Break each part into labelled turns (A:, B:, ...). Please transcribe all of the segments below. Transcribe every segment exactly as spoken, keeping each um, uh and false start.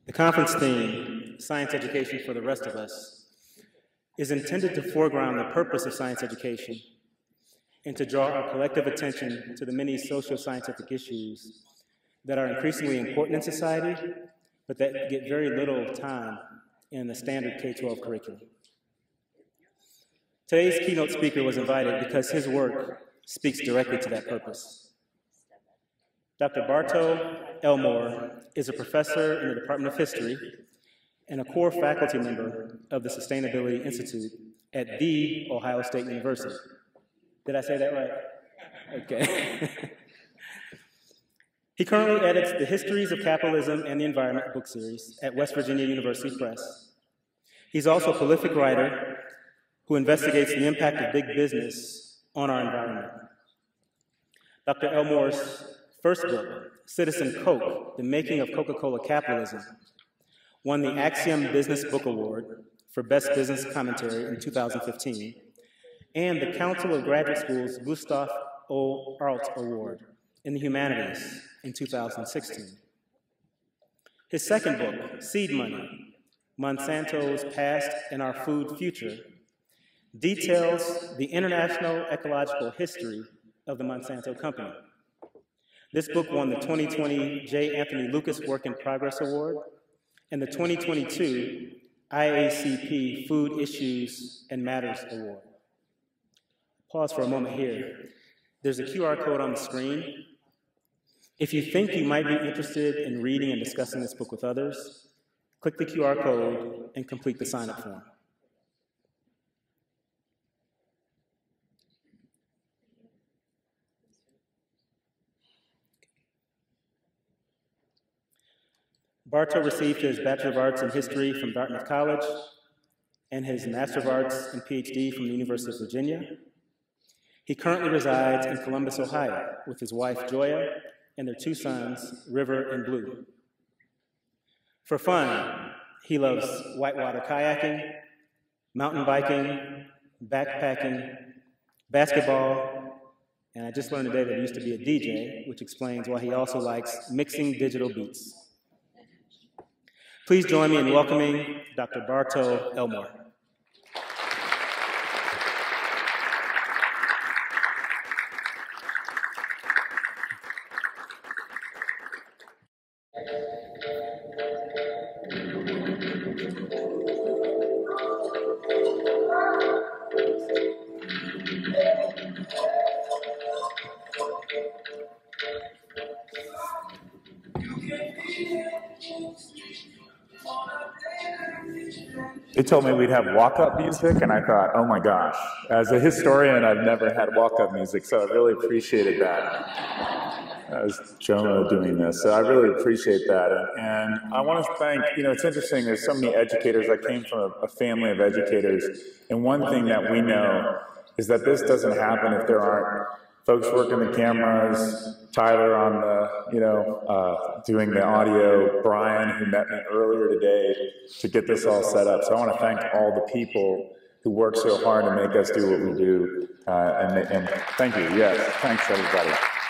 A: The conference theme, Science Education for the Rest of Us, is intended to foreground the purpose of science education and to draw our collective attention to the many socio-scientific issues that are increasingly important in society, but that get very little time in the standard K twelve curriculum. Today's keynote speaker was invited because his work speaks directly to that purpose. Doctor Bartow Elmore is a professor in the Department of History and a core faculty member of the Sustainability Institute at The Ohio State University. Did I say that right? Okay. He currently edits the Histories of Capitalism and the Environment book series at West Virginia University Press. He's also a prolific writer who investigates the impact of big business on our environment. Doctor Elmore's first book, Citizen Coke, The Making of Coca-Cola Capitalism, won the Axiom Business Book Award for Best Business Commentary in two thousand fifteen, and the Council of Graduate Schools Gustav O. Arlt Award in the Humanities in two thousand sixteen. His second book, Seed Money, Monsanto's Past and Our Food Future, details the international ecological history of the Monsanto company. This book won the twenty twenty J. Anthony Lucas Work in Progress Award and the twenty twenty-two I A C P Food Issues and Matters Award. Pause for a moment here. There's a Q R code on the screen. If you think you might be interested in reading and discussing this book with others, click the Q R code and complete the sign-up form. Bartow received his Bachelor of Arts in History from Dartmouth College and his Master of Arts and P H D from the University of Virginia. He currently resides in Columbus, Ohio, with his wife, Joya, and their two sons, River and Blue. For fun, he loves whitewater kayaking, mountain biking, backpacking, basketball, and I just learned today that he used to be a D J, which explains why he also likes mixing digital beats. Please join me in welcoming Doctor Bartow Elmore.
B: They told me we'd have walk-up music, and I thought, oh my gosh, as a historian, I've never had walk-up music, so I really appreciated that. That was Joya doing this, so I really appreciate that. And, and I want to thank, you know, it's interesting, there's so many educators. I came from a, a family of educators, and one thing that we know is that this doesn't happen if there aren't folks working the cameras, Tyler on the, you know, uh, doing the audio, Brian, who met me earlier today to get this all set up. So I want to thank all the people who work so hard to make us do what we do. Uh, and, and thank you. Yes, thanks everybody.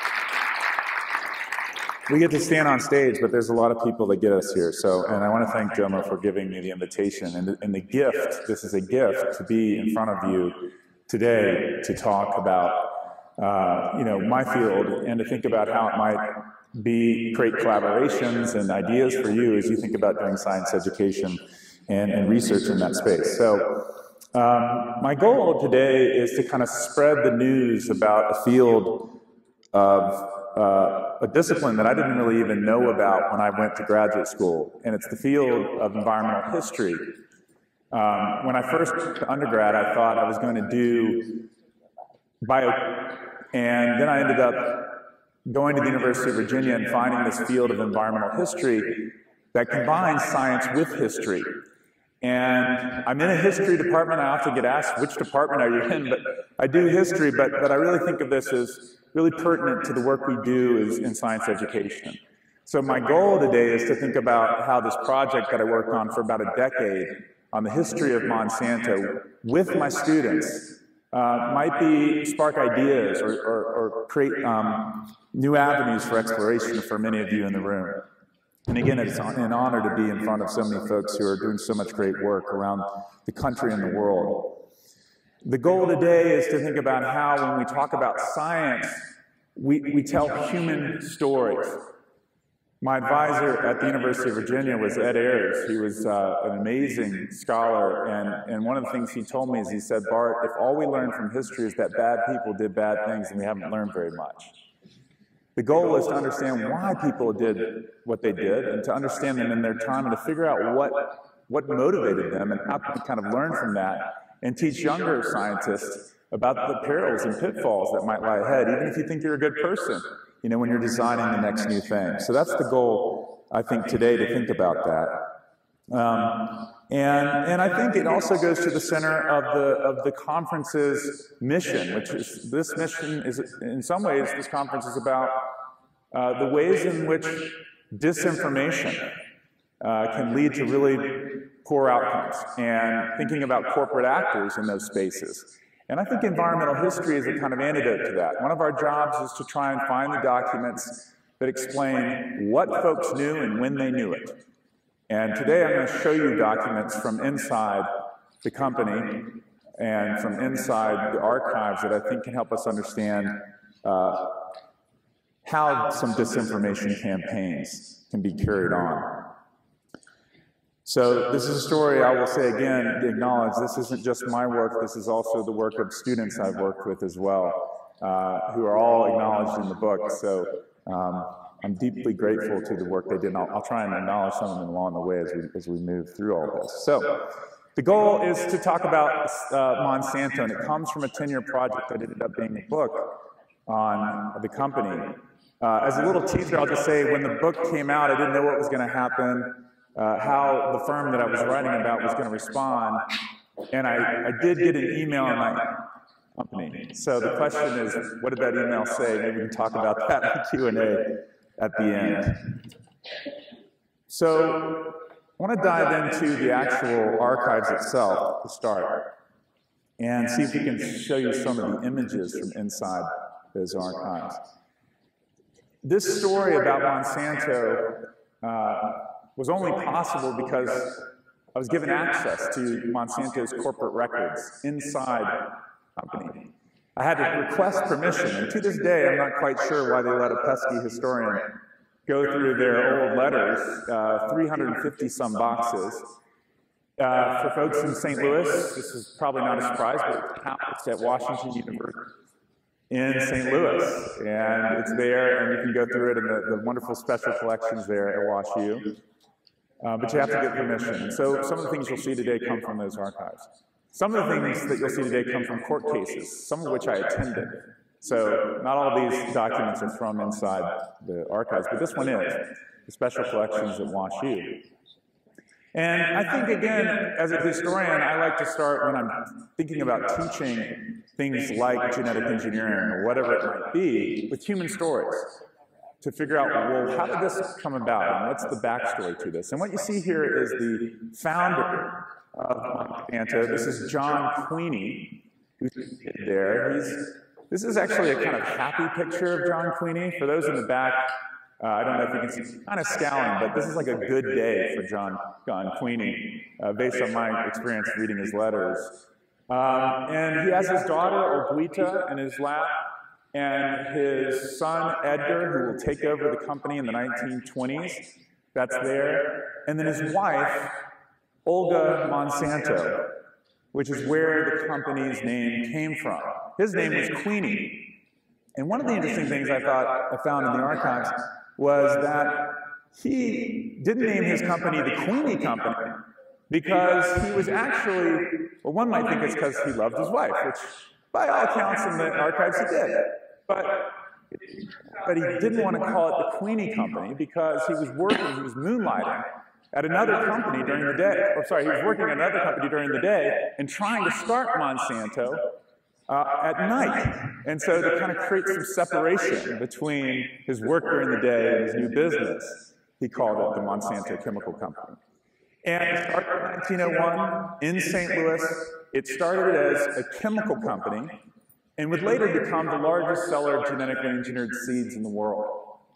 B: We get to stand on stage, but there's a lot of people that get us here. So, and I want to thank Joya for giving me the invitation and the, and the gift. This is a gift to be in front of you today to talk about Uh, you know, my field, and to think about how it might be create collaborations and ideas for you as you think about doing science education and, and research in that space. So um, my goal today is to kind of spread the news about a field of uh, a discipline that I didn't really even know about when I went to graduate school, and it's the field of environmental history. Um, when I first went to undergrad, I thought I was going to do bio, and then I ended up going to the University of Virginia and finding this field of environmental history that combines science with history. And I'm in a history department. I often get asked, which department are you in? But I do history, but, but I really think of this as really pertinent to the work we do is in science education. So my goal today is to think about how this project that I worked on for about a decade on the history of Monsanto with my students Uh, might be spark ideas or, or, or create um, new avenues for exploration for many of you in the room. And again, it's an honor to be in front of so many folks who are doing so much great work around the country and the world. The goal today is to think about how, when we talk about science, we, we tell human stories. My advisor at the University of Virginia was Ed Ayers. He was uh, an amazing scholar, and, and one of the things he told me is, he said, Bart, if all we learn from history is that bad people did bad things, then we haven't learned very much. The goal is to understand why people did what they did, and to understand them in their time, and to figure out what, what motivated them, and how can we kind of learn from that, and teach younger scientists about the perils and pitfalls that might lie ahead, even if you think you're a good person, you know, when you're designing the next new thing. So that's the goal, I think, today, to think about that. Um, and, and I think it also goes to the center of the, of the conference's mission, which is, this mission is, in some ways, this conference is about uh, the ways in which disinformation uh, can lead to really poor outcomes, and thinking about corporate actors in those spaces. And I think environmental history is a kind of antidote to that. One of our jobs is to try and find the documents that explain what folks knew and when they knew it. And today I'm going to show you documents from inside the company and from inside the archives that I think can help us understand uh, how some disinformation campaigns can be carried on. So this is a story, I will say again, to acknowledge this isn't just my work, this is also the work of students I've worked with as well, uh, who are all acknowledged in the book. So um, I'm deeply grateful to the work they did, and I'll, I'll try and acknowledge some of them along the way as we, as we move through all this. So the goal is to talk about uh, Monsanto, and it comes from a ten-year project that ended up being a book on the company. Uh, as a little teaser, I'll just say, when the book came out, I didn't know what was going to happen. Uh, how the firm that I was writing about was going to respond, and I, I did get an email on my company. So the question is, what did that email say? Maybe we can talk about that in the Q and A at the end. So I want to dive into the actual archives itself to start, and see if we can show you some of the images from inside those archives. This story about Monsanto uh, was only possible because I was given access to Monsanto's corporate records inside the company. I had to request permission, and to this day, I'm not quite sure why they let a pesky historian go through their old letters, uh, three hundred fifty some boxes. Uh, for folks in Saint Louis, this is probably not a surprise, but it's at Washington University in Saint Louis, and it's there, and you can go through it in the, the wonderful special collections there at W A S U. Uh, but you have to get permission. And so some of the things you'll see today come from those archives. Some of the things that you'll see today come from court cases, some of which I attended. So not all of these documents are from inside the archives, but this one is, the special collections at W A S U. And I think, again, as a historian, I like to start when I'm thinking about teaching things like genetic engineering or whatever it might be, with human stories, to figure out, well, how did this come about, and what's the backstory to this? And what you see here is the founder of Monsanto. This is John Queeny, who's there. He's, this is actually a kind of happy picture of John Queeny. For those in the back, uh, I don't know if you can see, he's kind of scowling, but this is like a good day for John, John Queeny, uh, based on my experience reading his letters. Um, and he has his daughter, Olguita, in his lap, and his son, Edgar, who will take over the company in the nineteen twenties. That's there. And then his wife, Olga Monsanto, which is where the company's name came from. His name was Queeny. And one of the interesting things I thought I found in the archives was that he didn't name his company the Queeny Company because he was actually, well, one might think it's because he loved his wife, which by all accounts in the archives he did. But, but he didn't want to call it the Queeny Company because he was working, he was moonlighting at another company during the day. Or sorry, he was working at another company during the day and trying to start Monsanto uh, at night. And so to kind of create some separation between his work during the day and his new business, he called it the Monsanto Chemical Company. And it started in nineteen oh one in Saint Louis. It started as a chemical company and would later become the largest seller of genetically engineered seeds in the world.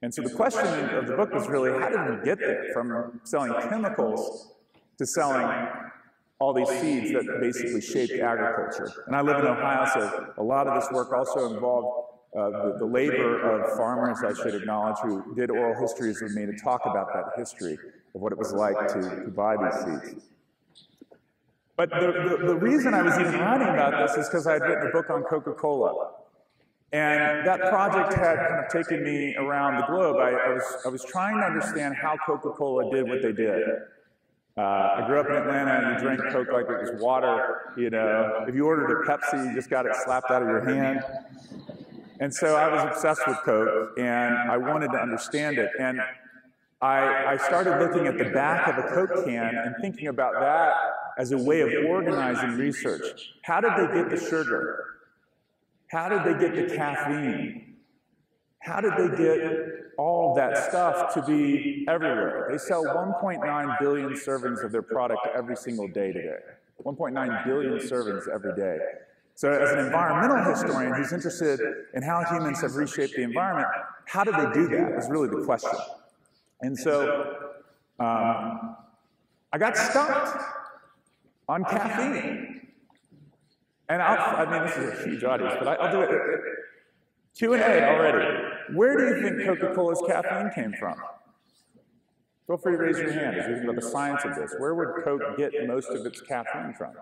B: And so the question of the book was really, how did we get there from selling chemicals to selling all these seeds that basically shaped agriculture? And I live in Ohio, so a lot of this work also involved uh, the, the labor of farmers, I should acknowledge, who did oral histories with me to talk about that history of what it was like to, to buy these seeds. But the, the, the reason I was even writing about this is because I had written a book on Coca-Cola. And that project had kind of taken me around the globe. I, I, was, I was trying to understand how Coca-Cola did what they did. Uh, I grew up in Atlanta, and you drank Coke like it was water. You know, if you ordered a Pepsi, you just got it slapped out of your hand. And so I was obsessed with Coke, and I wanted to understand it. And I, I started looking at the back of a Coke can and thinking about that as a way of organizing research. How did they get the sugar? How did they get the caffeine? How did they get all of that stuff to be everywhere? They sell one point nine billion servings of their product every single day today. one point nine billion servings every day. So as an environmental historian who's interested in how humans have reshaped the environment, how did they do that is really the question. And so um, I got stumped on caffeine. And I'll, I mean, this is a huge audience, but I, I'll do it. Q and A already. Where do you think Coca-Cola's caffeine came from? Feel free to raise your hand as we think about the science of this. Where would Coke get most of its caffeine from?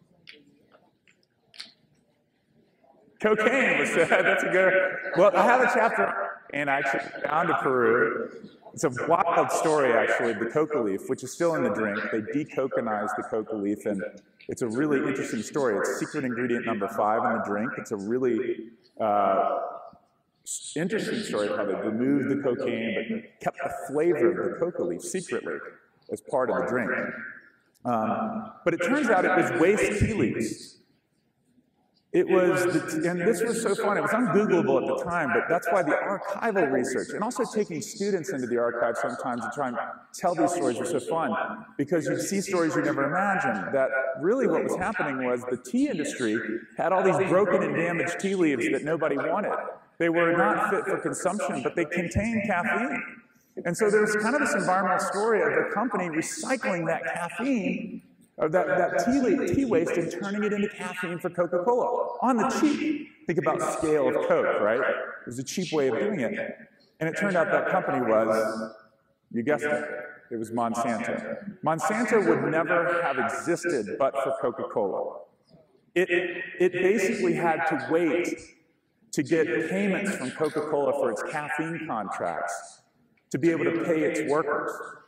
B: Cocaine was said. That's a good. Well, I have a chapter, and I actually found to Peru. It's a wild story, actually, of the coca leaf, which is still in the drink. They decoconized the coca leaf, and it's a really interesting story. It's secret ingredient number five in the drink. It's a really uh, interesting story of how they removed the cocaine, but kept the flavor of the coca leaf secretly as part of the drink. Um, but it turns out it was waste tea leaves. It was, the, and this was so fun, it was ungoogleable at the time, but that's why the archival research, and also taking students into the archive sometimes to try and tell these stories was so fun, because you'd see stories you never imagined, that really what was happening was the tea industry had all these broken and damaged tea leaves that nobody wanted. They were not fit for consumption, but they contained caffeine. And so there's kind of this environmental story of the company recycling that caffeine, or that, that tea, tea waste, and turning it into caffeine for Coca-Cola on the cheap. Think about scale of Coke, right? It was a cheap way of doing it. And it turned out that company was, you guessed it, it was Monsanto. Monsanto would never have existed but for Coca-Cola. It, it basically had to wait to get payments from Coca-Cola for its caffeine contracts to be able to pay its workers.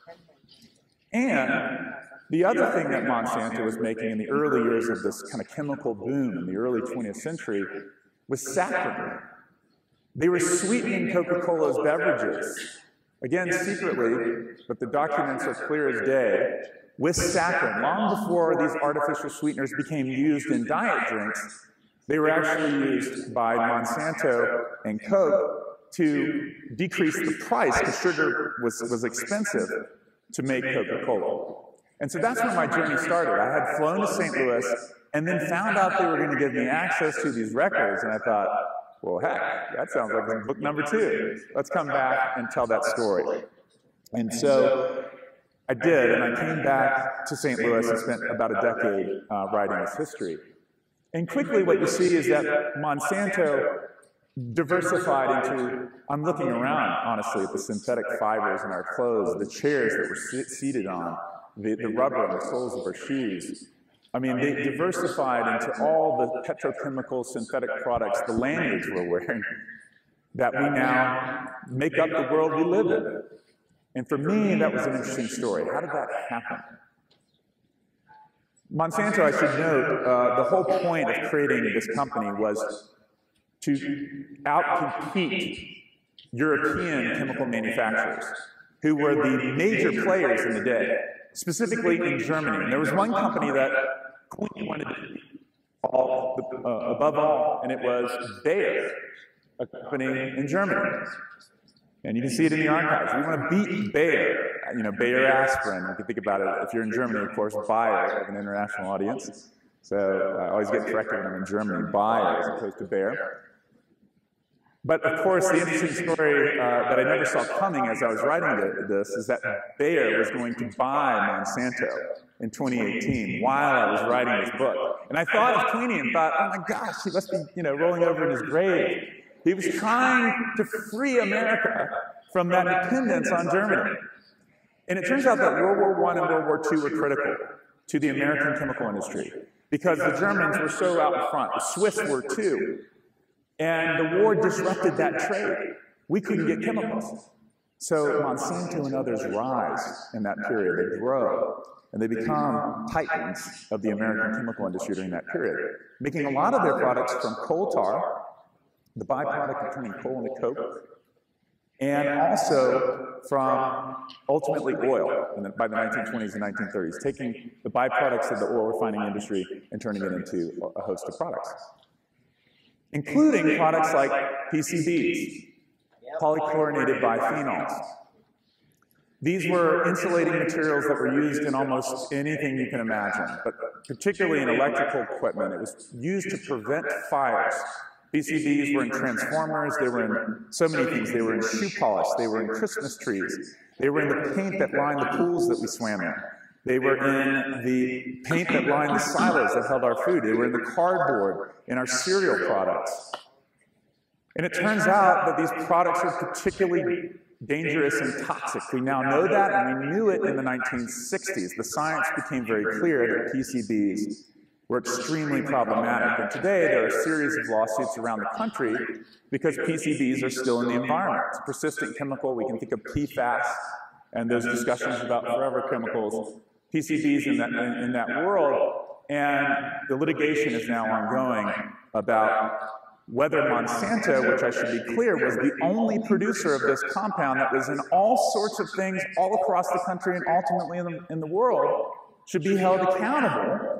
B: And the other thing that Monsanto was making in the early years of this kind of chemical boom in the early twentieth century was saccharin. They were sweetening Coca-Cola's beverages, again secretly, but the documents are clear as day, with saccharin. Long before these artificial sweeteners became used in diet drinks, they were actually used by Monsanto and Coke to decrease the price, because sugar was, was expensive to make Coca-Cola. And so that's when my journey started. I had flown to Saint Louis and then found out they were going to give me access to these records, and I thought, well, heck, that sounds like book number two. Let's come back and tell that story. And so I did, and I came back to Saint Louis and spent about a decade uh, writing this history. And quickly what you see is that Monsanto diversified into, I'm looking around, honestly, at the synthetic fibers in our clothes, the chairs that we're seated on, The, the rubber on the soles of our shoes. I mean, they diversified into all the petrochemical synthetic products, the lanyards we're wearing, that we now make up the world we live in. And for me, that was an interesting story. How did that happen? Monsanto, I should note, uh, the whole point of creating this company was to outcompete European chemical manufacturers, who were the major players in the day, specifically in Germany. And there was one company that Queen wanted to be all, uh, above all, and it was Bayer, a company in Germany. And you can see it in the archives. We want to beat Bayer, you know, Bayer aspirin. You can think about it. If you're in Germany, of course, Bayer, I have an international audience. So I always get corrected when I'm in Germany, Bayer as opposed to Bayer. But of course, the interesting story uh, that I never saw coming as I was writing this is that Bayer was going to buy Monsanto in twenty eighteen while I was writing this book. And I thought of Queenie and thought, oh my gosh, he must be, you know, rolling over in his grave. He was trying to free America from that dependence on Germany. And it turns out that World War One and World War Two were critical to the American chemical industry because the Germans were so out in front. The Swiss were too. And the war disrupted that trade. We couldn't get chemicals. So Monsanto and others rise in that period. They grow, and they become titans of the American chemical industry during that period, making a lot of their products from coal tar, the byproduct of turning coal into coke, and also from ultimately oil in the, by the nineteen twenties and nineteen thirties, taking the byproducts of the oil refining industry and turning it into a host of products, including products like P C Bs, polychlorinated biphenyls. These were insulating materials that were used in almost anything you can imagine, but particularly in electrical equipment. It was used to prevent fires. P C Bs were in transformers, they were in so many things. They were in shoe polish, they were in Christmas trees, they were in the paint that lined the pools that we swam in. They were in the paint that lined the silos that held our food. They were in the cardboard in our cereal products. And it turns out that these products are particularly dangerous and toxic. We now know that, and we knew it in the nineteen sixties. The science became very clear that P C Bs were extremely problematic. And today, there are a series of lawsuits around the country because P C Bs are still in the environment. It's a persistent chemical. We can think of P FAS and those discussions about forever chemicals. P C Bs in that, in, in that world, and the litigation is now ongoing about whether Monsanto, which I should be clear, was the only producer of this compound that was in all sorts of things all across the country and ultimately in the, in the world, should be held accountable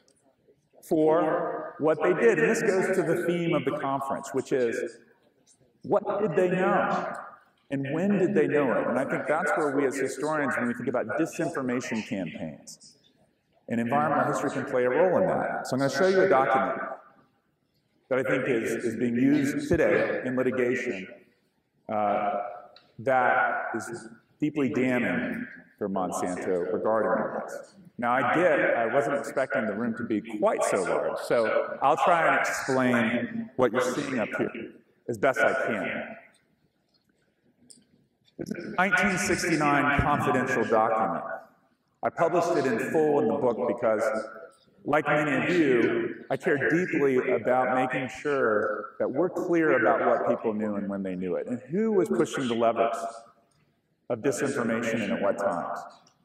B: for what they did. And this goes to the theme of the conference, which is, what did they know? And when did they know it? And I think that's where we as historians, when we think about disinformation campaigns, and environmental history can play a role in that. So I'm going to show you a document that I think is, is being used today in litigation uh, that is deeply damning for Monsanto regarding this. Now I get, I wasn't expecting the room to be quite so large, so I'll try and explain what you're seeing up here as best I can. This is a nineteen sixty-nine confidential document. I published it in full in the book because, like many of you, I care deeply about making sure that we're clear about what people knew and when they knew it, and who was pushing the levers of disinformation and at what times.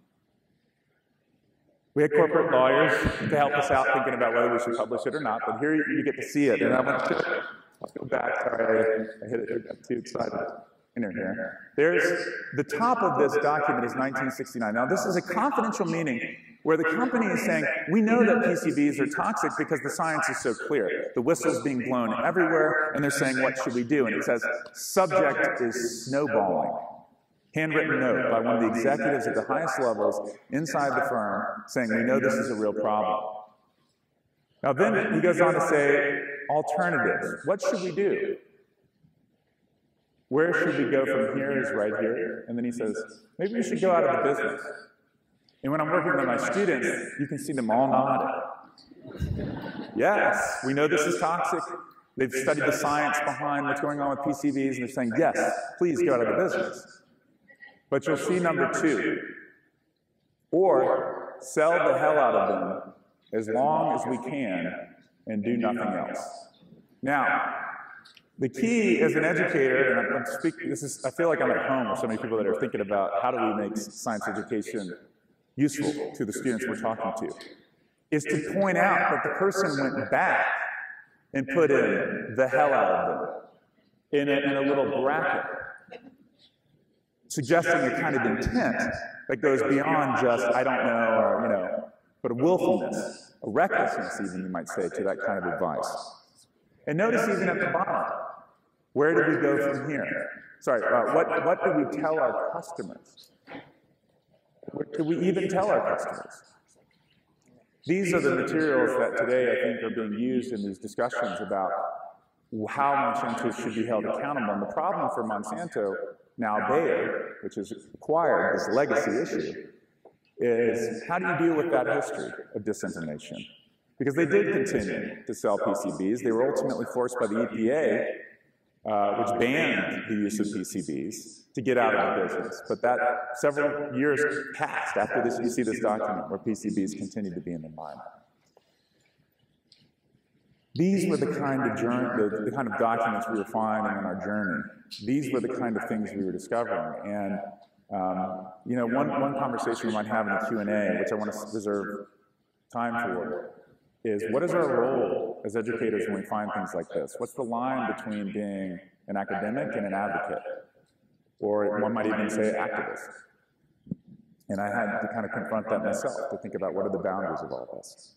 B: We had corporate lawyers to help us out thinking about whether we should publish it or not, but here you get to see it. And I want to, I'll go back, sorry, I hit it, I got too excited. Here. There's, the top of this document is nineteen sixty-nine. Now this is a confidential meeting where the company is saying, we know that P C Bs are toxic because the science is so clear. The whistle's being blown everywhere, and they're saying, what should we do? And it says, subject is snowballing. Handwritten note by one of the executives at the highest levels inside the firm saying, we know this is a real problem. Now then he goes on to say, alternatives. What should we do? Where should we go from here is right here. And then he says, maybe we should go out of the business. And when I'm working with my students, you can see them all nodding. Yes, we know this is toxic. They've studied the science behind what's going on with P C Bs, and they're saying, yes, please go out of the business. But you'll see number two, or sell the hell out of them as long as we can and do nothing else. Now, the key as an educator, and I'm speaking, this is, I feel like I'm at home with so many people that are thinking about how do we make science education useful to the students we're talking to, is to point out that the person went back and put in the hell out of them in a, in a little bracket, suggesting a kind of intent that goes beyond just, I don't know, or, you know, but a willfulness, a recklessness even, you might say, to that kind of advice. And notice even at the bottom, where do we go from here? Sorry, uh, what, what do we tell our customers? What do we even tell our customers? These are the materials that today I think are being used in these discussions about how Monsanto should be held accountable. And the problem for Monsanto, now Bayer, which has acquired this legacy issue, is how do you deal with that history of disinformation? Because they did continue to sell P C Bs. They were ultimately forced by the E P A, uh, which banned the use of P C Bs, to get out of the business. But that several years passed after this. You see this document where P C Bs continued to be in the environment. These were the kind of journey, the, the kind of documents we were finding in our journey. These were the kind of things we were discovering. And um, you know, one one conversation we might have in the Q and A, which I want to reserve time for, is what is our role as educators when we find things like this? What's the line between being an academic and an advocate? Or one might even say activist. And I had to kind of confront that myself, to think about what are the boundaries of all this.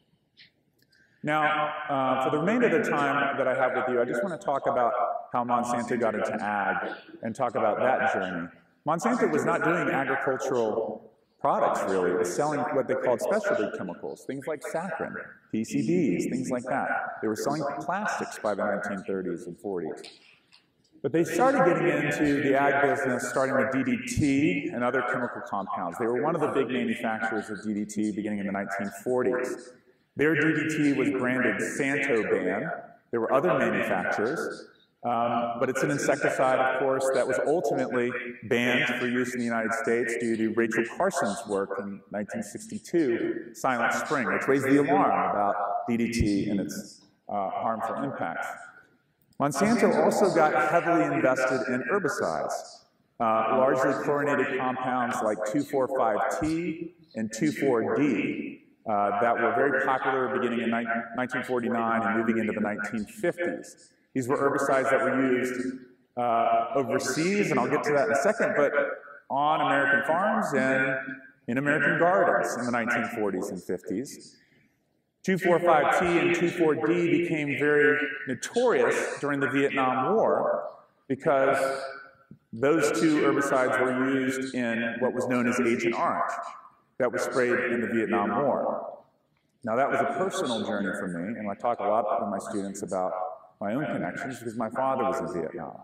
B: Now, uh, for the remainder of the time that I have with you, I just want to talk about how Monsanto got into ag and talk about that journey. Monsanto was not doing agricultural products, really. It was selling what they called specialty chemicals, things like saccharin, P C Bs, things like that. They were selling plastics by the nineteen thirties and forties. But they started getting into the ag business, starting with D D T and other chemical compounds. They were one of the big manufacturers of D D T beginning in the nineteen forties. Their D D T was branded Santo Ban. There were other manufacturers, um, but it's an insecticide, of course, that was ultimately banned for use in the United States due to Rachel Carson's work in nineteen sixty-two, Silent Spring, which raised the alarm about D D T and its uh, harmful impacts. Monsanto also got heavily invested in herbicides, uh, largely chlorinated compounds like two four five T and two four D. Uh, that were very popular beginning in nineteen forty-nine and moving into the nineteen fifties. These were herbicides that were used uh, overseas, and I'll get to that in a second, but on American farms and in American gardens in the nineteen forties and fifties. two four five T and two four D became very notorious during the Vietnam War because those two herbicides were used in what was known as Agent Orange, that was sprayed in the Vietnam War. Now that was a personal journey for me, and I talk a lot with my students about my own connections because my father was in Vietnam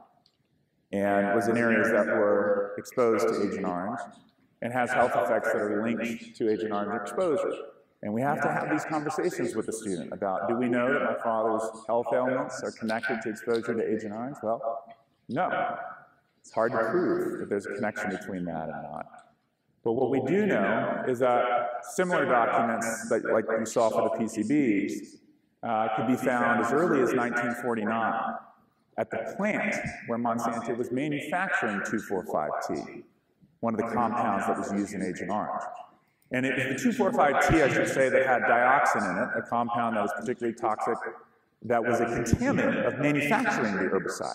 B: and was in areas that were exposed to Agent Orange and has health effects that are linked to Agent Orange exposure. And we have to have these conversations with the student about, do we know that my father's health ailments are connected to exposure to Agent Orange? Well, no. It's hard to prove that there's a connection between that and not. But what we do know is that similar documents, that, like you saw for the P C Bs, uh, could be found as early as nineteen forty-nine at the plant where Monsanto was manufacturing two four five T, one of the compounds that was used in Agent Orange. And it was the two four five T, I should say, that had dioxin in it, a compound that was particularly toxic, that was a contaminant of manufacturing the herbicide.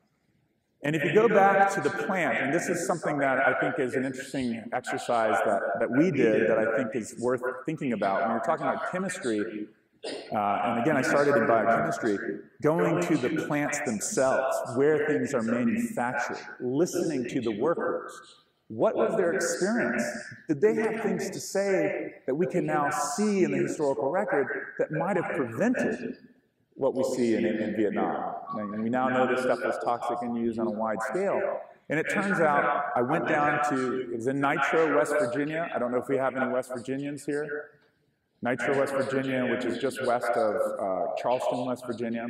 B: And if you go back to the plant, and this is something that I think is an interesting exercise that, that we did that I think is worth thinking about. When we're talking about chemistry, uh, and again, I started in biochemistry, going to the plants themselves, where things are manufactured, listening to the workers. What was their experience? Did they have things to say that we can now see in the historical record that might have prevented what we see in, in Vietnam? And we now know this stuff was toxic and used on a wide scale. And it turns out, I went down to, it was in Nitro, West Virginia. I don't know if we have any West Virginians here. Nitro, West Virginia, which is just west of uh, Charleston, West Virginia.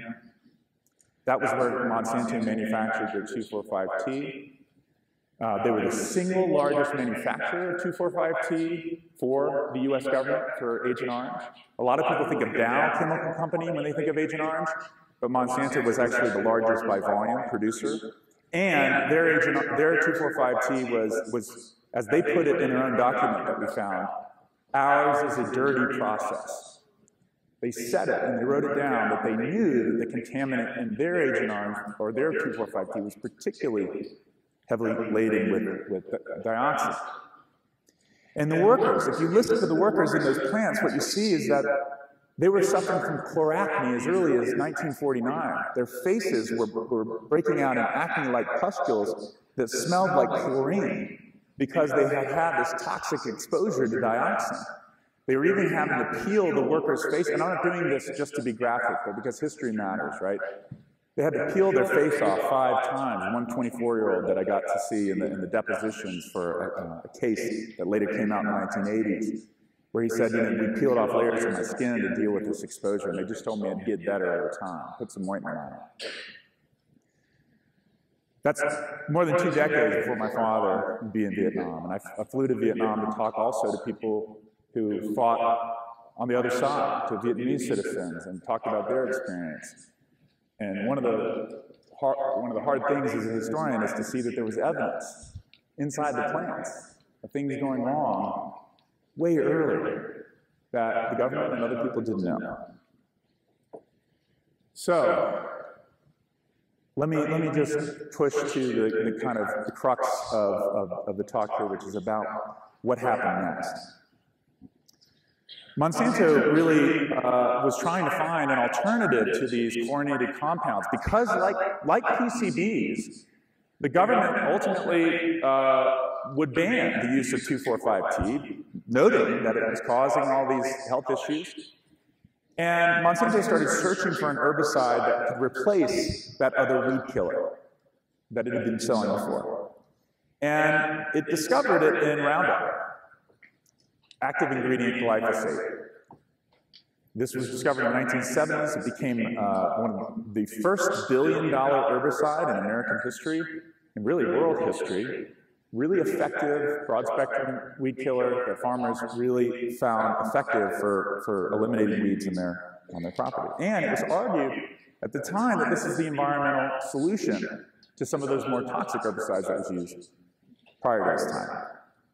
B: That was where Monsanto manufactured their two four five T. Uh, they were the single largest manufacturer of two four five T for the U S government for Agent Orange. A lot of people think of Dow Chemical Company when they think of Agent Orange, but Monsanto was actually the largest by volume producer. And their, agent, their two four five T was, was, as they put it in their own document that we found, ours is a dirty process. They said it and they wrote it down that they knew that the contaminant in their Agent Orange, or their two four five T, was particularly heavily laden with, with dioxin. And the workers, if you listen to the workers in those plants, what you see is that they were suffering from chloracne as early as nineteen forty-nine. Their faces were, were breaking out in acne-like pustules that smelled like chlorine because they had had this toxic exposure to dioxin. They were even having to peel the workers' face, and I'm not doing this just to be graphic, but because history matters, right? They had to peel their face off five times. One twenty-four-year-old that I got to see in the, in the depositions for a, a case that later came out in the nineteen eighties, where he said, you know, we peeled off layers of my skin to deal with this exposure, and they just told me I'd get better over time. Put some ointment on it. That's more than two decades before my father would be in Vietnam. And I, I flew to Vietnam to talk also to people who fought on the other side, to Vietnamese citizens, and talked about their experience. And one of the hard, one of the hard things as a historian is to see that there was evidence inside the plants of things going wrong way earlier that the government and other people didn't know. So, Let me, let me just push to the, the kind of the crux of, of, of the talk here, which is about what happened next. Monsanto really uh, was trying to find an alternative to these chlorinated compounds because, like, like P C Bs, the government ultimately uh, would ban the use of two four five T, noting that it was causing all these health issues. And Monsanto started searching for an herbicide that could replace that other weed killer that it had been selling before. And it discovered it in Roundup, active ingredient glyphosate. This was discovered in the nineteen seventies. It became uh, one of the first billion-dollar herbicide in American history, and really world history. Really effective, broad-spectrum weed killer that farmers really found effective for, for eliminating weeds in their, on their property. And it was argued at the time that this is the environmental solution to some of those more toxic herbicides that was used prior to this time.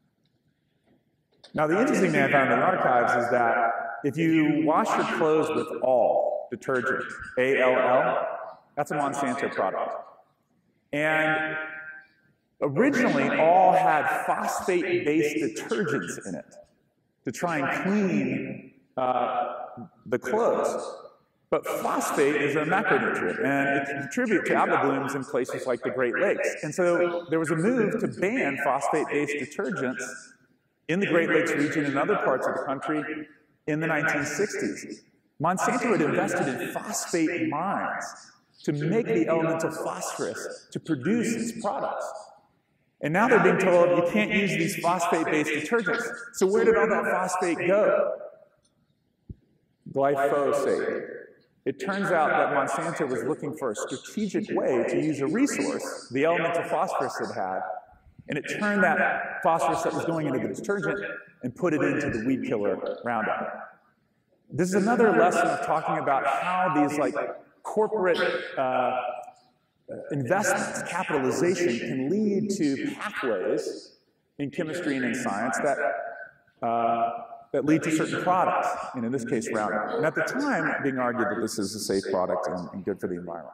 B: Now, the interesting thing I found in the archives is that if you wash your clothes with All detergent, A L L, that's a Monsanto product. And originally, All had phosphate-based detergents in it to try and clean uh, the clothes. But phosphate is a macronutrient, and it can contribute to algal blooms in places like the Great Lakes. And so there was a move to ban phosphate-based detergents in the Great Lakes region and other parts of the country in the nineteen sixties. Monsanto had invested in phosphate mines to make the elemental phosphorus to produce its products. And now they're being told you can't use these phosphate-based detergents. So where did all that phosphate go? Glyphosate. It turns out that Monsanto was looking for a strategic way to use a resource, the elemental phosphorus it had, and it turned that phosphorus that was going into the detergent and put it into the weed killer Roundup. This is another lesson of talking about how these like corporate uh, investments, capitalization, can lead to pathways in chemistry and in science that, uh, that lead to certain products, and in this case, Roundup. And at the time, being argued that this is a safe product and, and good for the environment.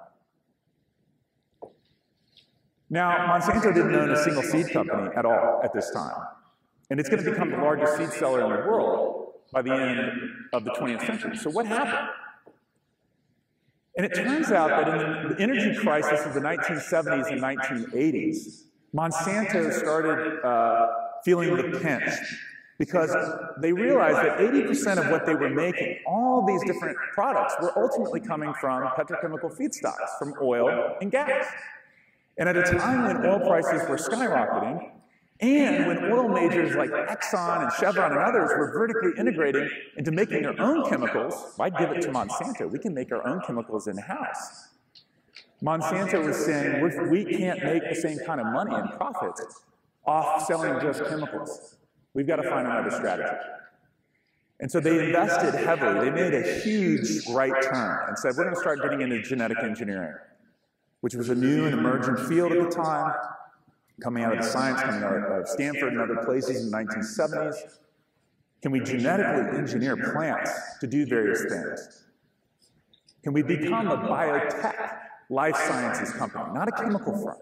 B: Now, Monsanto didn't own a single seed company at all at this time. And it's going to become the largest seed seller in the world by the end of the twentieth century. So what happened? And it turns out that in the energy crisis of the nineteen seventies and nineteen eighties, Monsanto started uh, feeling the pinch because they realized that eighty percent of what they were making, all these different products, were ultimately coming from petrochemical feedstocks, from oil and gas. And at a time when oil prices were skyrocketing, and when oil majors like Exxon and Chevron and others were vertically integrating into making their own chemicals, why give it to Monsanto? We can make our own chemicals in-house. Monsanto was saying, We're, we can't make the same kind of money and profits off selling just chemicals. We've got to find another strategy. And so they invested heavily. They made a huge right turn and said, we're going to start getting into genetic engineering, which was a new and emerging field at the time, coming out of the science, coming out of Stanford and other places in the nineteen seventies. Can we genetically engineer plants to do various things? Can we become a biotech life sciences company, not a chemical firm?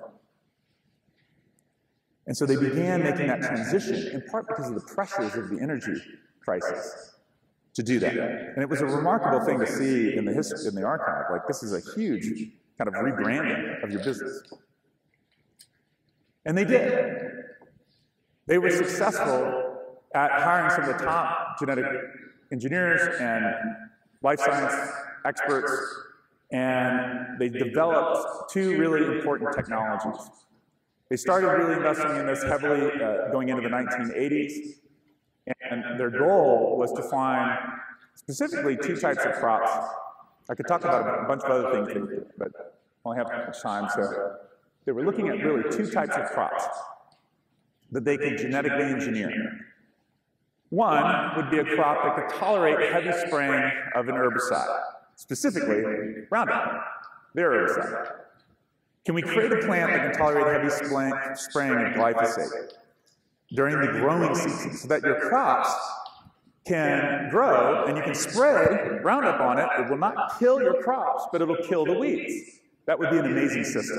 B: And so they began making that transition, in part because of the pressures of the energy crisis, to do that. And it was a remarkable thing to see in the history, in the archive. Like, this is a huge kind of rebranding of your business. And they did. They were successful at hiring some of the top genetic engineers and life science experts and they developed two really important technologies. They started really investing in this heavily uh, going into the nineteen eighties, and their goal was to find specifically two types of crops. I could talk about a bunch of other things, but I only have much time, so they were looking at really two types of crops that they could genetically engineer. One would be a crop that could tolerate heavy spraying of an herbicide, specifically Roundup, their herbicide. Can we create a plant that can tolerate heavy spraying of glyphosate during the growing season so that your crops can grow and you can spray Roundup on it? It will not kill your crops, but it'll kill the weeds. That would be an amazing system.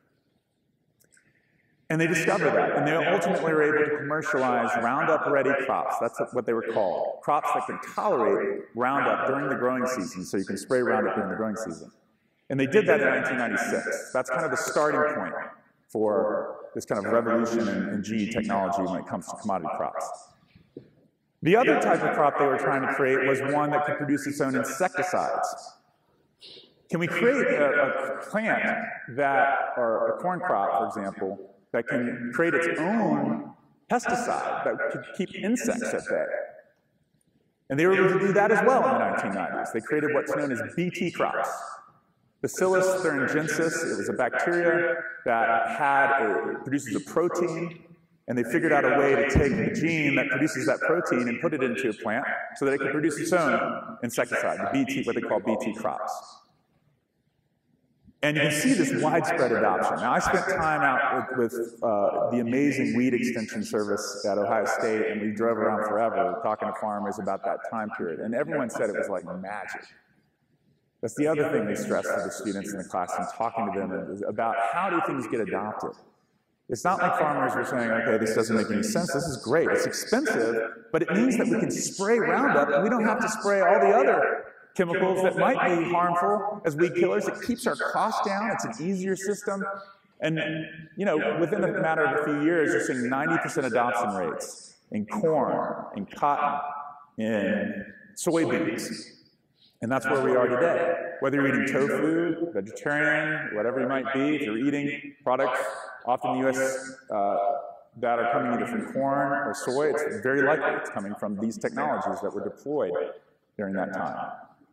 B: And they discovered that, and they ultimately were able to commercialize Roundup-ready crops. That's what they were called, crops that can tolerate Roundup during the growing season, so you can spray Roundup during the growing season. And they did that in nineteen ninety-six. That's kind of the starting point for this kind of revolution in, in gene technology when it comes to commodity crops. The other type of crop they were trying to create was one that could produce its own insecticides. Can we create a, a plant that, or a corn crop, for example, that can create its own pesticide that could keep insects at bay? And they were able to do that as well in the nineteen nineties. They created what's known as B T crops. Bacillus thuringiensis, it was a bacteria that had a, produces a protein, and they figured out a way to take the gene that produces that protein and put it into a plant so that it could produce its own insecticide, the B T, what they call B T crops. And you can see this widespread adoption. Now, I spent time out with, with uh, the amazing weed extension service at Ohio State, and we drove around forever talking to farmers about that time period. And everyone said it was like magic. That's the other thing they stressed to the students in the classroom, talking to them about how do things get adopted. It's not like farmers were saying, okay, this doesn't make any sense, this is great, it's expensive, but it means that we can spray Roundup and we don't have to spray all the other chemicals that might be harmful as weed killers. It keeps our costs down, it's an easier system. And, you know, within a matter of a few years, you're seeing ninety percent adoption rates in corn, in cotton, in soybeans. And that's where we are today. Whether you're eating tofu, vegetarian, whatever you might be, if you're eating products, often in the U S uh, that are coming either from corn or soy, it's very likely it's coming from these technologies that were deployed during that time.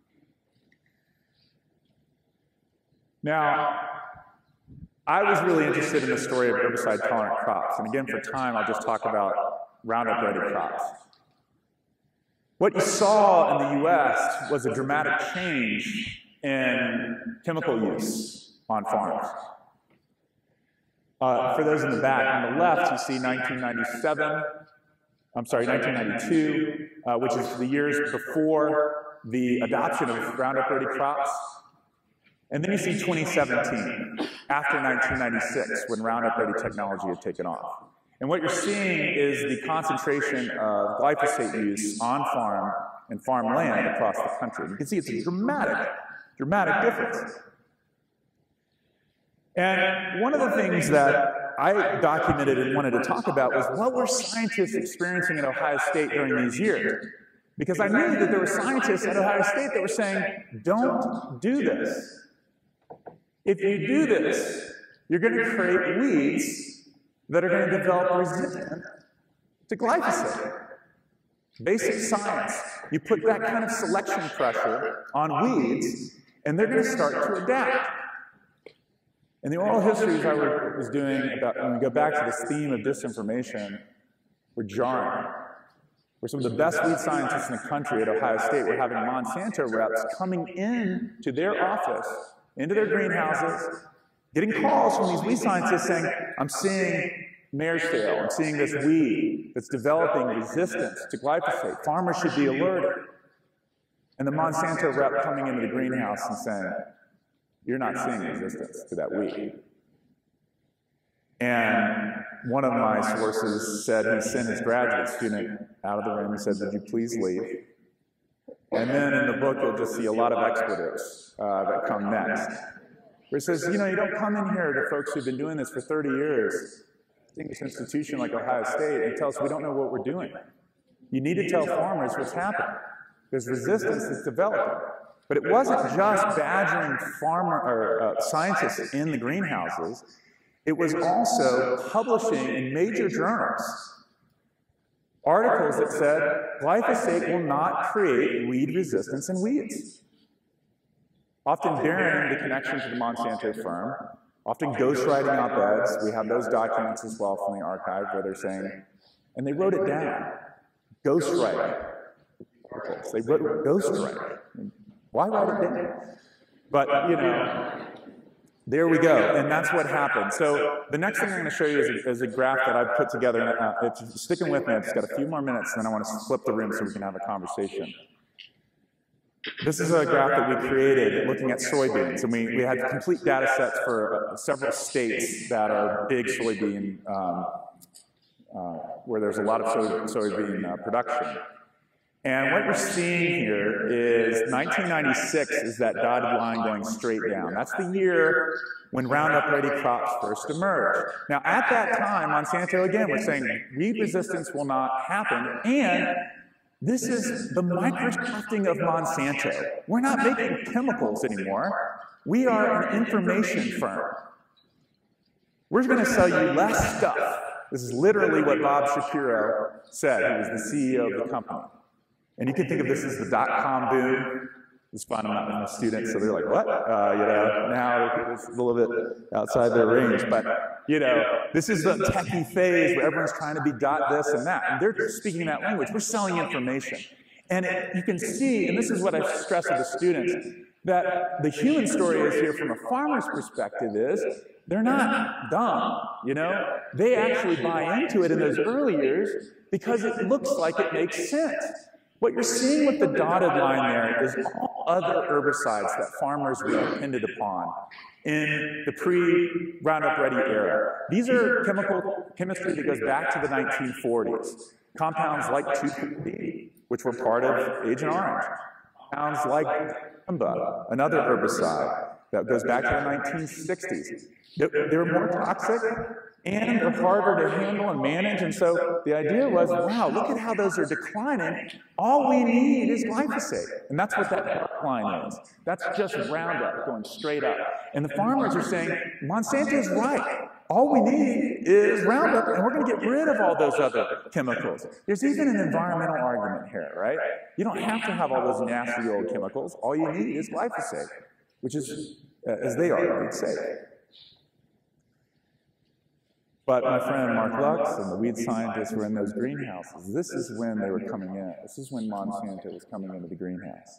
B: Now, I was really interested in the story of herbicide-tolerant crops. And again, for time, I'll just talk about Roundup-ready crops. What you saw in the U S was a dramatic change in chemical use on farms. Uh, for those in the back, on the left, you see nineteen ninety-seven, I'm sorry, nineteen ninety-two, uh, which is the years before the adoption of Roundup-ready crops. And then you see twenty seventeen, after nineteen ninety-six, when Roundup-ready technology had taken off. And what you're seeing is the concentration of glyphosate use on farm and farmland across the country. You can see it's a dramatic, dramatic difference. And one of the things that I documented and wanted to talk about was what were scientists experiencing at Ohio State during these years? Because I knew that there were scientists at Ohio State that were saying, don't do this. If you do this, you're going to create weeds that are going to develop resistance to glyphosate. Basic science. You put that kind of selection pressure on weeds, and they're going to start to adapt. And the oral histories I was doing, about, when we go back to this theme of disinformation, were jarring. Where some of the best weed scientists in the country at Ohio State were having Monsanto reps coming in to their office, into their greenhouses, getting calls from these weed scientists saying, I'm seeing mare's tail, I'm seeing this weed that's developing resistance to glyphosate. Farmers should be alerted. And the Monsanto rep coming into the greenhouse and saying, you're not seeing resistance to that weed. And one of my sources said he sent his graduate student out of the room and said, would you please leave? And then in the book, you'll just see a lot of expletives uh, that come next. Where it says, you know, you don't come in here to folks who've been doing this for thirty years, English institution like Ohio State, and tell us we don't know what we're doing. You need to tell farmers what's happening. There's resistance that's developing. But it wasn't just badgering farmer or uh, scientists in the greenhouses. It was also publishing in major journals articles that said glyphosate will not create weed resistance in weeds. Often bearing the connection to the Monsanto firm, often ghostwriting op-eds. We have those documents as well from the archive where they're saying, and they wrote it down, ghostwriting. They wrote ghostwriting. Why write it down? But, you know, there we go, and that's what happened. So the next thing I'm going to show you is a, is a graph that I've put together. And uh, if you're sticking with me, I've just got a few more minutes, and then I want to flip the room so we can have a conversation. This is a graph that we created looking at soybeans, and we, we had complete data sets for uh, several states that are big soybean, um, uh, where there's a lot of soy, soybean uh, production. And what you're seeing here is nineteen ninety-six is that dotted line going straight down. That's the year when Roundup-ready crops first emerged. Now, at that time, Monsanto, again, was saying weed resistance will not happen, and this is the microscoping of Monsanto. We're not making chemicals anymore. We are an information firm. We're going to sell you less stuff. This is literally what Bob Shapiro said. He was the C E O of the company. And you can think of this as the dot-com boom. It's fun, I'm not with my students, so they're like, what? Uh, you know, now it's a little bit outside their range. But, you know, this is the techie phase where everyone's trying to be dot this and that. And they're speaking that language. We're selling information. And it, you can see, and this is what I stress with the students, that the human story is here from a farmer's perspective is, they're not dumb, you know? They actually buy into it in those early years because it looks like it makes sense. What you're seeing with the dotted line there is all other herbicides that farmers were depended upon in the pre-Roundup Ready era. These are chemical chemistry that goes back to the nineteen forties. Compounds like two P D, which were part of Agent Orange. Compounds like Amba, another herbicide that goes back to the nineteen sixties. They're more toxic and they're harder to handle and manage, and so the idea was, wow, look at how those are declining. All we need is glyphosate, and that's what that dark line is. That's just Roundup going straight up. And the farmers are saying, Monsanto's right. All we need is Roundup, and we're going to get rid of all those other chemicals. There's even an environmental argument here, right? You don't have to have all those nasty old chemicals. All you need is glyphosate, which is, uh, as they are, they'd say. But my friend Mark Lux and the weed scientists were in those greenhouses. This is when they were coming in. This is when Monsanto was coming into the greenhouse.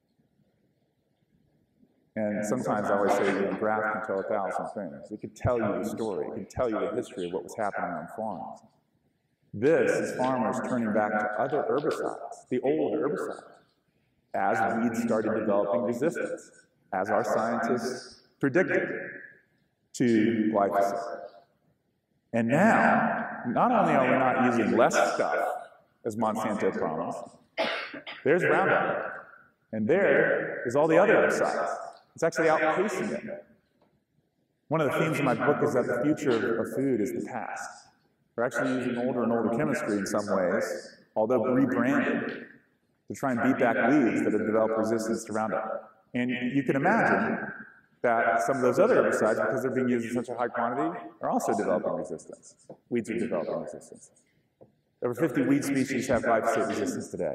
B: And sometimes I always say, you know, a graph can tell a thousand things. It could tell you the story. It could tell you the history of what was happening on farms. This is farmers turning back to other herbicides, the old herbicides, as weeds started developing resistance, as our scientists predicted, to glyphosate. And now, not only are we not using less stuff, as Monsanto promised, there's Roundup, and there is all the other herbicides. It's actually outpacing it. One of the themes of my book is that the future of food is the past. We're actually using older and older chemistry in some ways, although rebranded, to try and beat back weeds that have developed resistance to Roundup. And you can imagine that some of those other herbicides, because they're being used in such a high quantity, are also developing resistance. Weeds are developing resistance. Over fifty weed species have glyphosate resistance today.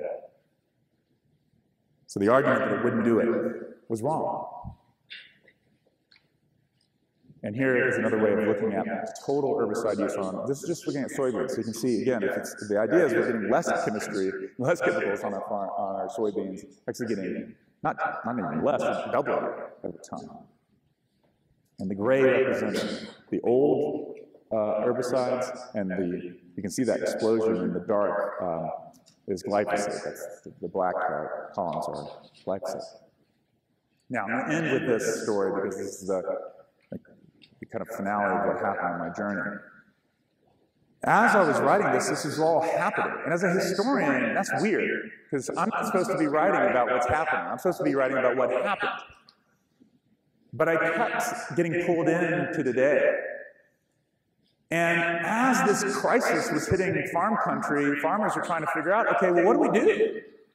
B: So the argument that it wouldn't do it was wrong. And here is another way of looking at total herbicide use on, this is just looking at soybeans. So you can see, again, if it's, the idea is we're getting less chemistry, less chemicals on our, farm, on our soybeans, actually getting, not, not even less, double it over time. And the gray represents the old uh, herbicides, and the, you can see that explosion in the dark uh, is glyphosate. That's the, the black uh, columns are glyphosate. Now, I'm going to end with this story because this is the, the kind of finale of what happened on my journey. As I was writing this, this was all happening. And as a historian, that's weird, because I'm not supposed to be writing about what's happening. I'm supposed to be writing about what happened. But I kept getting pulled into today. And as this crisis was hitting farm country, farmers were trying to figure out, okay, well, what do we do?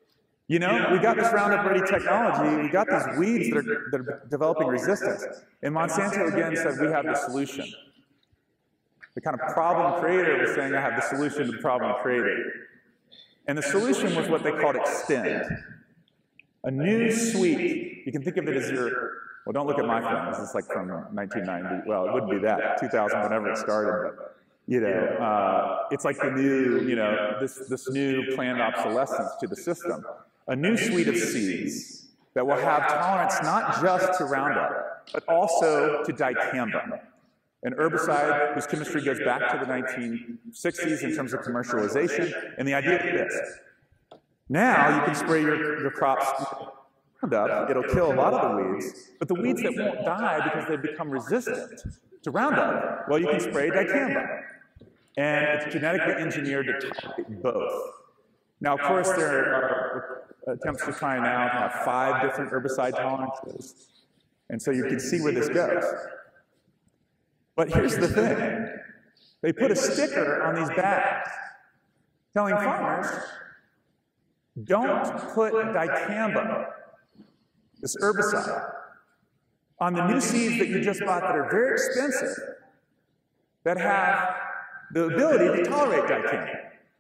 B: You know, we got this Roundup Ready technology, we got these weeds that are, that are developing resistance. And Monsanto again said, we have the solution. The kind of problem creator was saying, I have the solution to the problem created. And the solution was what they called extend. A new suite. You can think of it as your, well, don't look at my phone. This is like from nineteen ninety. Well, it wouldn't be that, two thousand, whenever it started. But, you know, uh, it's like the new, you know, this, this new planned obsolescence to the system. A new suite of seeds that will have tolerance not just to Roundup, but also to dicamba, an herbicide whose chemistry goes back to the nineteen sixties in terms of commercialization. And the idea is this. Now you can spray your, your crops with Roundup. It'll kill a lot of the weeds, but the weeds that won't die because they've become resistant to Roundup, well, you can spray dicamba. And it's genetically engineered to tolerate both. Now, of course, there are attempts to try now to have five different herbicide tolerances. And so you can see where this goes. But here's the thing. They put a sticker on these bags telling farmers, don't put dicamba, this herbicide, on the new seeds that you just bought that are very expensive, that have the ability to tolerate dicamba.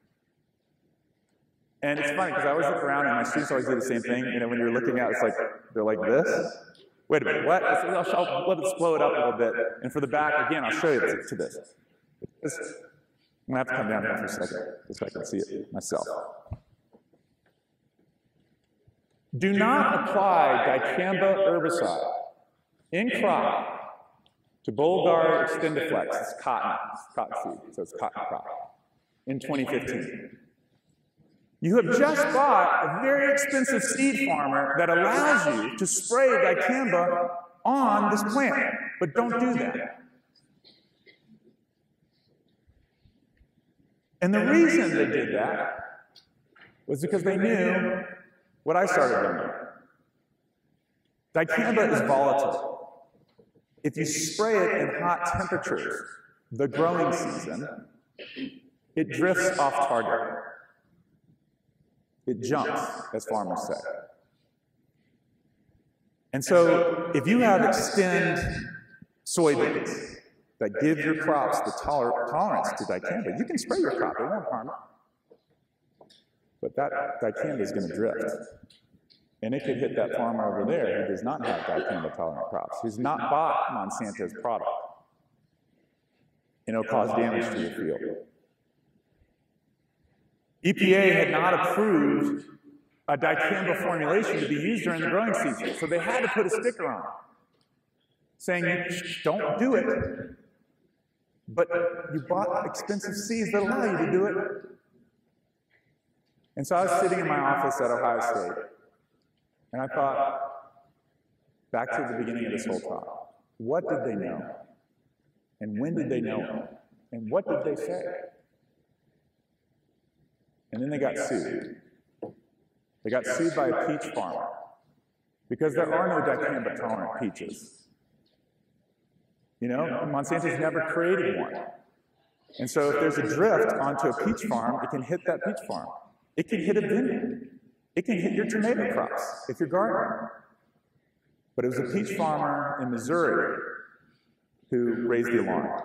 B: And it's funny, because I always look around and my students always do the same thing. You know, when you're looking at it, it's like, they're like this. Wait a minute, what? I'll, I'll, I'll let it blow it up a little bit. And for the back, again, I'll show you to, to this. this. I'm going to have to come down here for a second, just so I can see it myself. Do not apply dicamba herbicide in crop to Bollgard extendiflex, it's cotton, it's cotton seed, so it's cotton crop, in twenty fifteen. You have just bought a very expensive seed farmer that allows you to spray dicamba on this plant, but don't do that. And the reason they did that was because they knew what I started learning. Dicamba is volatile. If you spray it in hot temperatures, the growing season, it drifts off target. It jumps, as farmers say. And so, if you have extend soybeans that give your crops the toler tolerance to dicamba, you can spray your crop, it won't harm it. But that dicamba is going to drift. And it could hit that farmer over there who does not have dicamba-tolerant crops, who's not bought Monsanto's product. And it'll cause damage to your field. E P A had not approved a dicamba formulation to be used during the growing season, so they had to put a sticker on it saying, don't do it, but you bought expensive seeds that allow you to do it. And so I was sitting in my office at Ohio State, and I thought, back to the beginning of this whole talk, what did they know? And when did they know it? And what did they say? And then they got sued. They got sued by a peach farmer because there are no dicamba-tolerant peaches. You know, Monsanto's never created one. And so if there's a drift onto a peach farm, it can hit that peach farm. It can hit a vineyard. It can hit your tomato crops if you're gardening. But it was a peach farmer in Missouri who raised the alarm.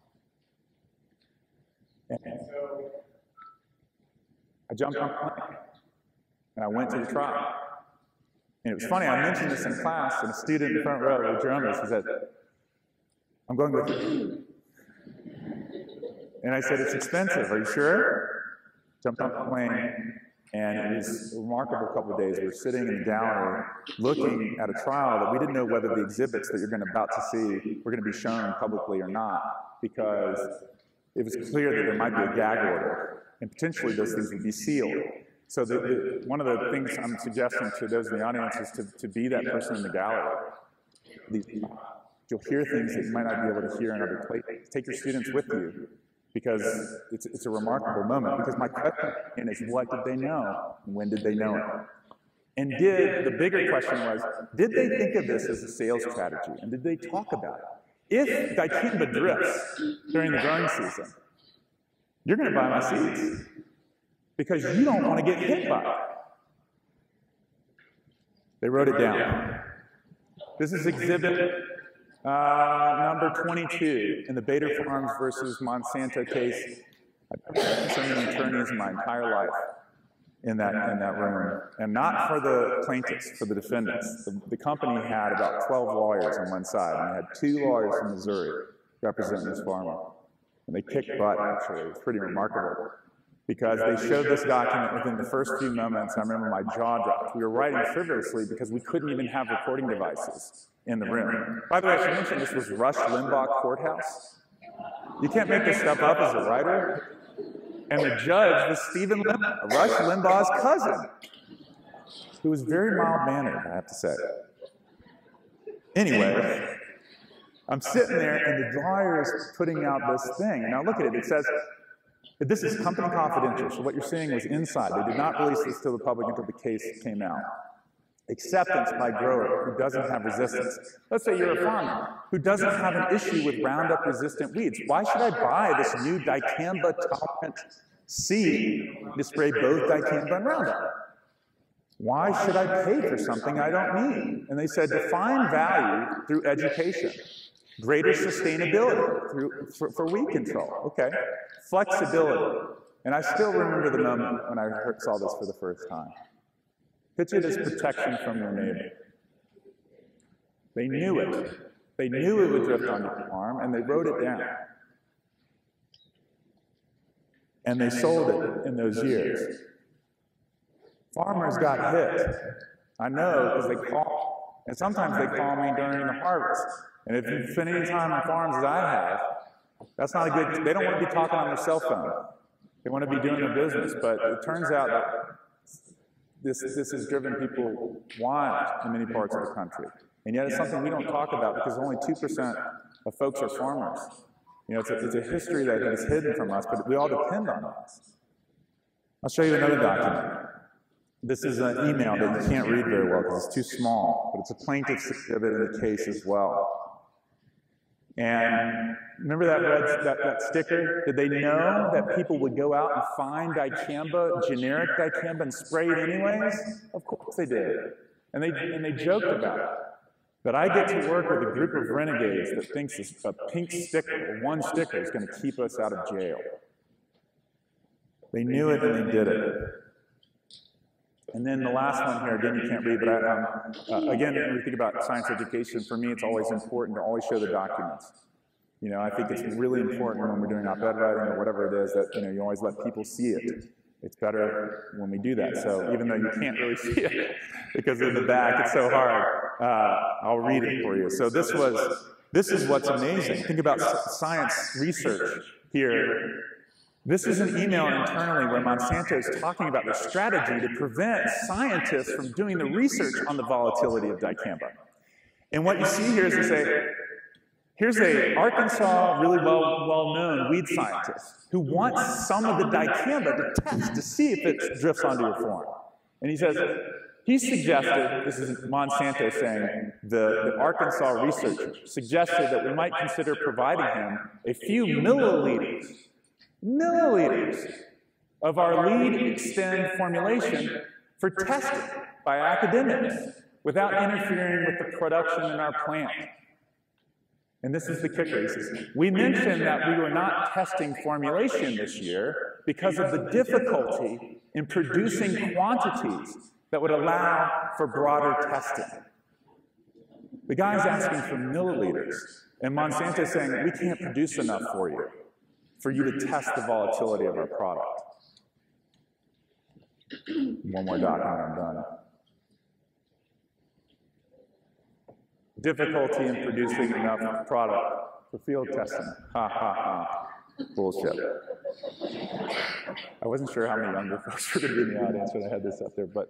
B: And so I jumped on a plane, and I went to the trial. And it was funny, I mentioned this in class, and a student in the front row, a journalist, he said, I'm going with you. And I said, it's expensive, are you sure? Jumped on the plane, and it was a remarkable couple of days. We were sitting in the gallery looking at a trial that we didn't know whether the exhibits that you're going to about to see were going to be shown publicly or not, because it was clear that there might be a gag order. And potentially those things would be sealed. So the, the, one of the things I'm suggesting to those in the audience is to, to be that person in the gallery. These, you'll hear things that you might not be able to hear in other places. Take your students with you, because it's, it's a remarkable moment. Because my question is, what did they know? And when did they know it? And did, the bigger question was, did they think of this as a sales strategy? And did they talk about it? If dicamba drifts during the growing season, you're going to buy my seeds because you don't want to get hit by it. They wrote it down. This is exhibit uh, number twenty-two in the Bader Farms versus Monsanto case. I've had so many attorneys in my entire life in that, in that room. And not for the plaintiffs, for the defendants. The, the company had about twelve lawyers on one side, and they had two lawyers from Missouri representing this farmer. And they kicked butt, actually. It was pretty remarkable. Because they showed this document within the first few moments. I remember my jaw dropped. We were writing frivolously because we couldn't even have recording devices in the room. By the way, I should mention this was Rush Limbaugh Courthouse. You can't make this stuff up as a writer. And the judge was Stephen Limbaugh, Rush Limbaugh's cousin, who was very mild-mannered, I have to say. Anyway, I'm sitting there, and the lawyer is putting out this thing. Now look at it. It says, this is company confidential, so what you're seeing was inside. They did not release this to the public until the case came out. Acceptance by grower who doesn't have resistance. Let's say you're a farmer who doesn't have an issue with Roundup-resistant weeds. Why should I buy this new dicamba-tolerant seed to spray both dicamba and Roundup? Why should I pay for something I don't need? And they said, define value through education. Greater sustainability through, for, for weed control. Okay. Flexibility. And I still remember the moment when I heard, saw this for the first time. Picture this protection from your neighbor. They knew it. They knew it would drift on your farm, and they wrote it down. And they sold it in those years. Farmers got hit. I know, because they call. And sometimes they call me during the harvest. And if you've spent any time on farms as I have, that's not a good, they don't want to be talking on their cell phone. They want to be doing their business. But it turns out that This, this has driven people wild in many parts of the country. And yet it's something we don't talk about because only two percent of folks are farmers. You know, it's a, it's a history that is hidden from us, but we all depend on us. I'll show you another document. This is an email that you can't read very well because it's too small, but it's a plaintiff's exhibit in the case as well. And remember that red that, that sticker? Did they know that people would go out and find dicamba, generic dicamba, and spray it anyways? Of course they did. And they, and they joked about it. But I get to work with a group of renegades that thinks a pink sticker, one sticker, is going to keep us out of jail. They knew it and they did it. And then the last one here, again, you can't read, but I, um, uh, again, when we think about science education, for me, it's always important to always show the documents. You know, I think it's really important when we're doing op-ed writing or whatever it is that, you know, you always let people see it. It's better when we do that. So even though you can't really see it because in the back it's so hard, uh, I'll read it for you. So this was, this is what's amazing. Think about science research here. This is an email internally where Monsanto is talking about the strategy to prevent scientists from doing the research on the volatility of dicamba. And what you see here is they say, here's a Arkansas, really well, well-known weed scientist who wants some of the dicamba to test to see if it drifts onto your farm. And he says, he suggested, this is Monsanto saying, the, the Arkansas researcher suggested that we might consider providing him a few milliliters milliliters of our lead extend formulation for testing by academics without interfering with the production in our plant. And this is the kicker. He says, we mentioned that we were not testing formulation this year because of the difficulty in producing quantities that would allow for broader testing. The guy's asking for milliliters, and Monsanto's saying, we can't produce enough for you. for you to test the volatility of our product. One more document, I'm done. Difficulty in producing enough product for field testing. Ha ha ha. Bullshit. I wasn't sure how many younger folks were going to be in the audience when I had this up there, but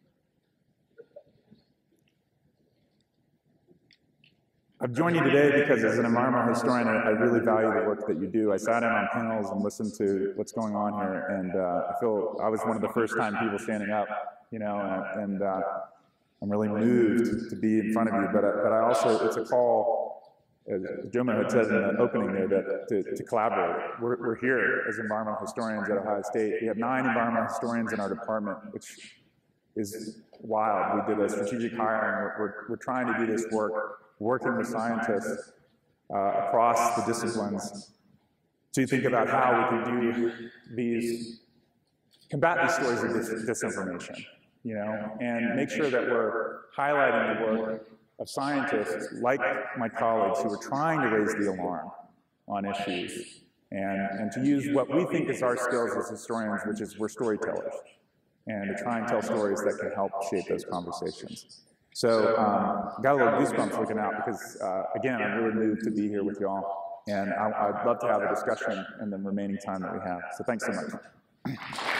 B: I've joined you today because as an environmental historian, I, I really value the work that you do. I sat in on panels and listened to what's going on here, and uh, I feel I was one of the first time people standing up, you know, and, and uh, I'm really moved to be in front of you, but, uh, but I also, it's a call, as Joya had said in the opening there, that to, to collaborate. We're, we're here as environmental historians at Ohio State. We have nine environmental historians in our department, which is wild. We did a strategic hiring. We're, we're trying to do this work, working with scientists uh, across the disciplines to think about how we can do these, combat these stories of dis disinformation, you know, and make sure that we're highlighting the work of scientists like my colleagues who are trying to raise the alarm on issues, and, and to use what we think is our skills as historians, which is we're storytellers, and to try and tell stories that can help shape those conversations. So um, got a little goosebumps looking out because, uh, again, I'm really moved to be here with y'all, and I, I'd love to have a discussion in the remaining time that we have. So thanks so much.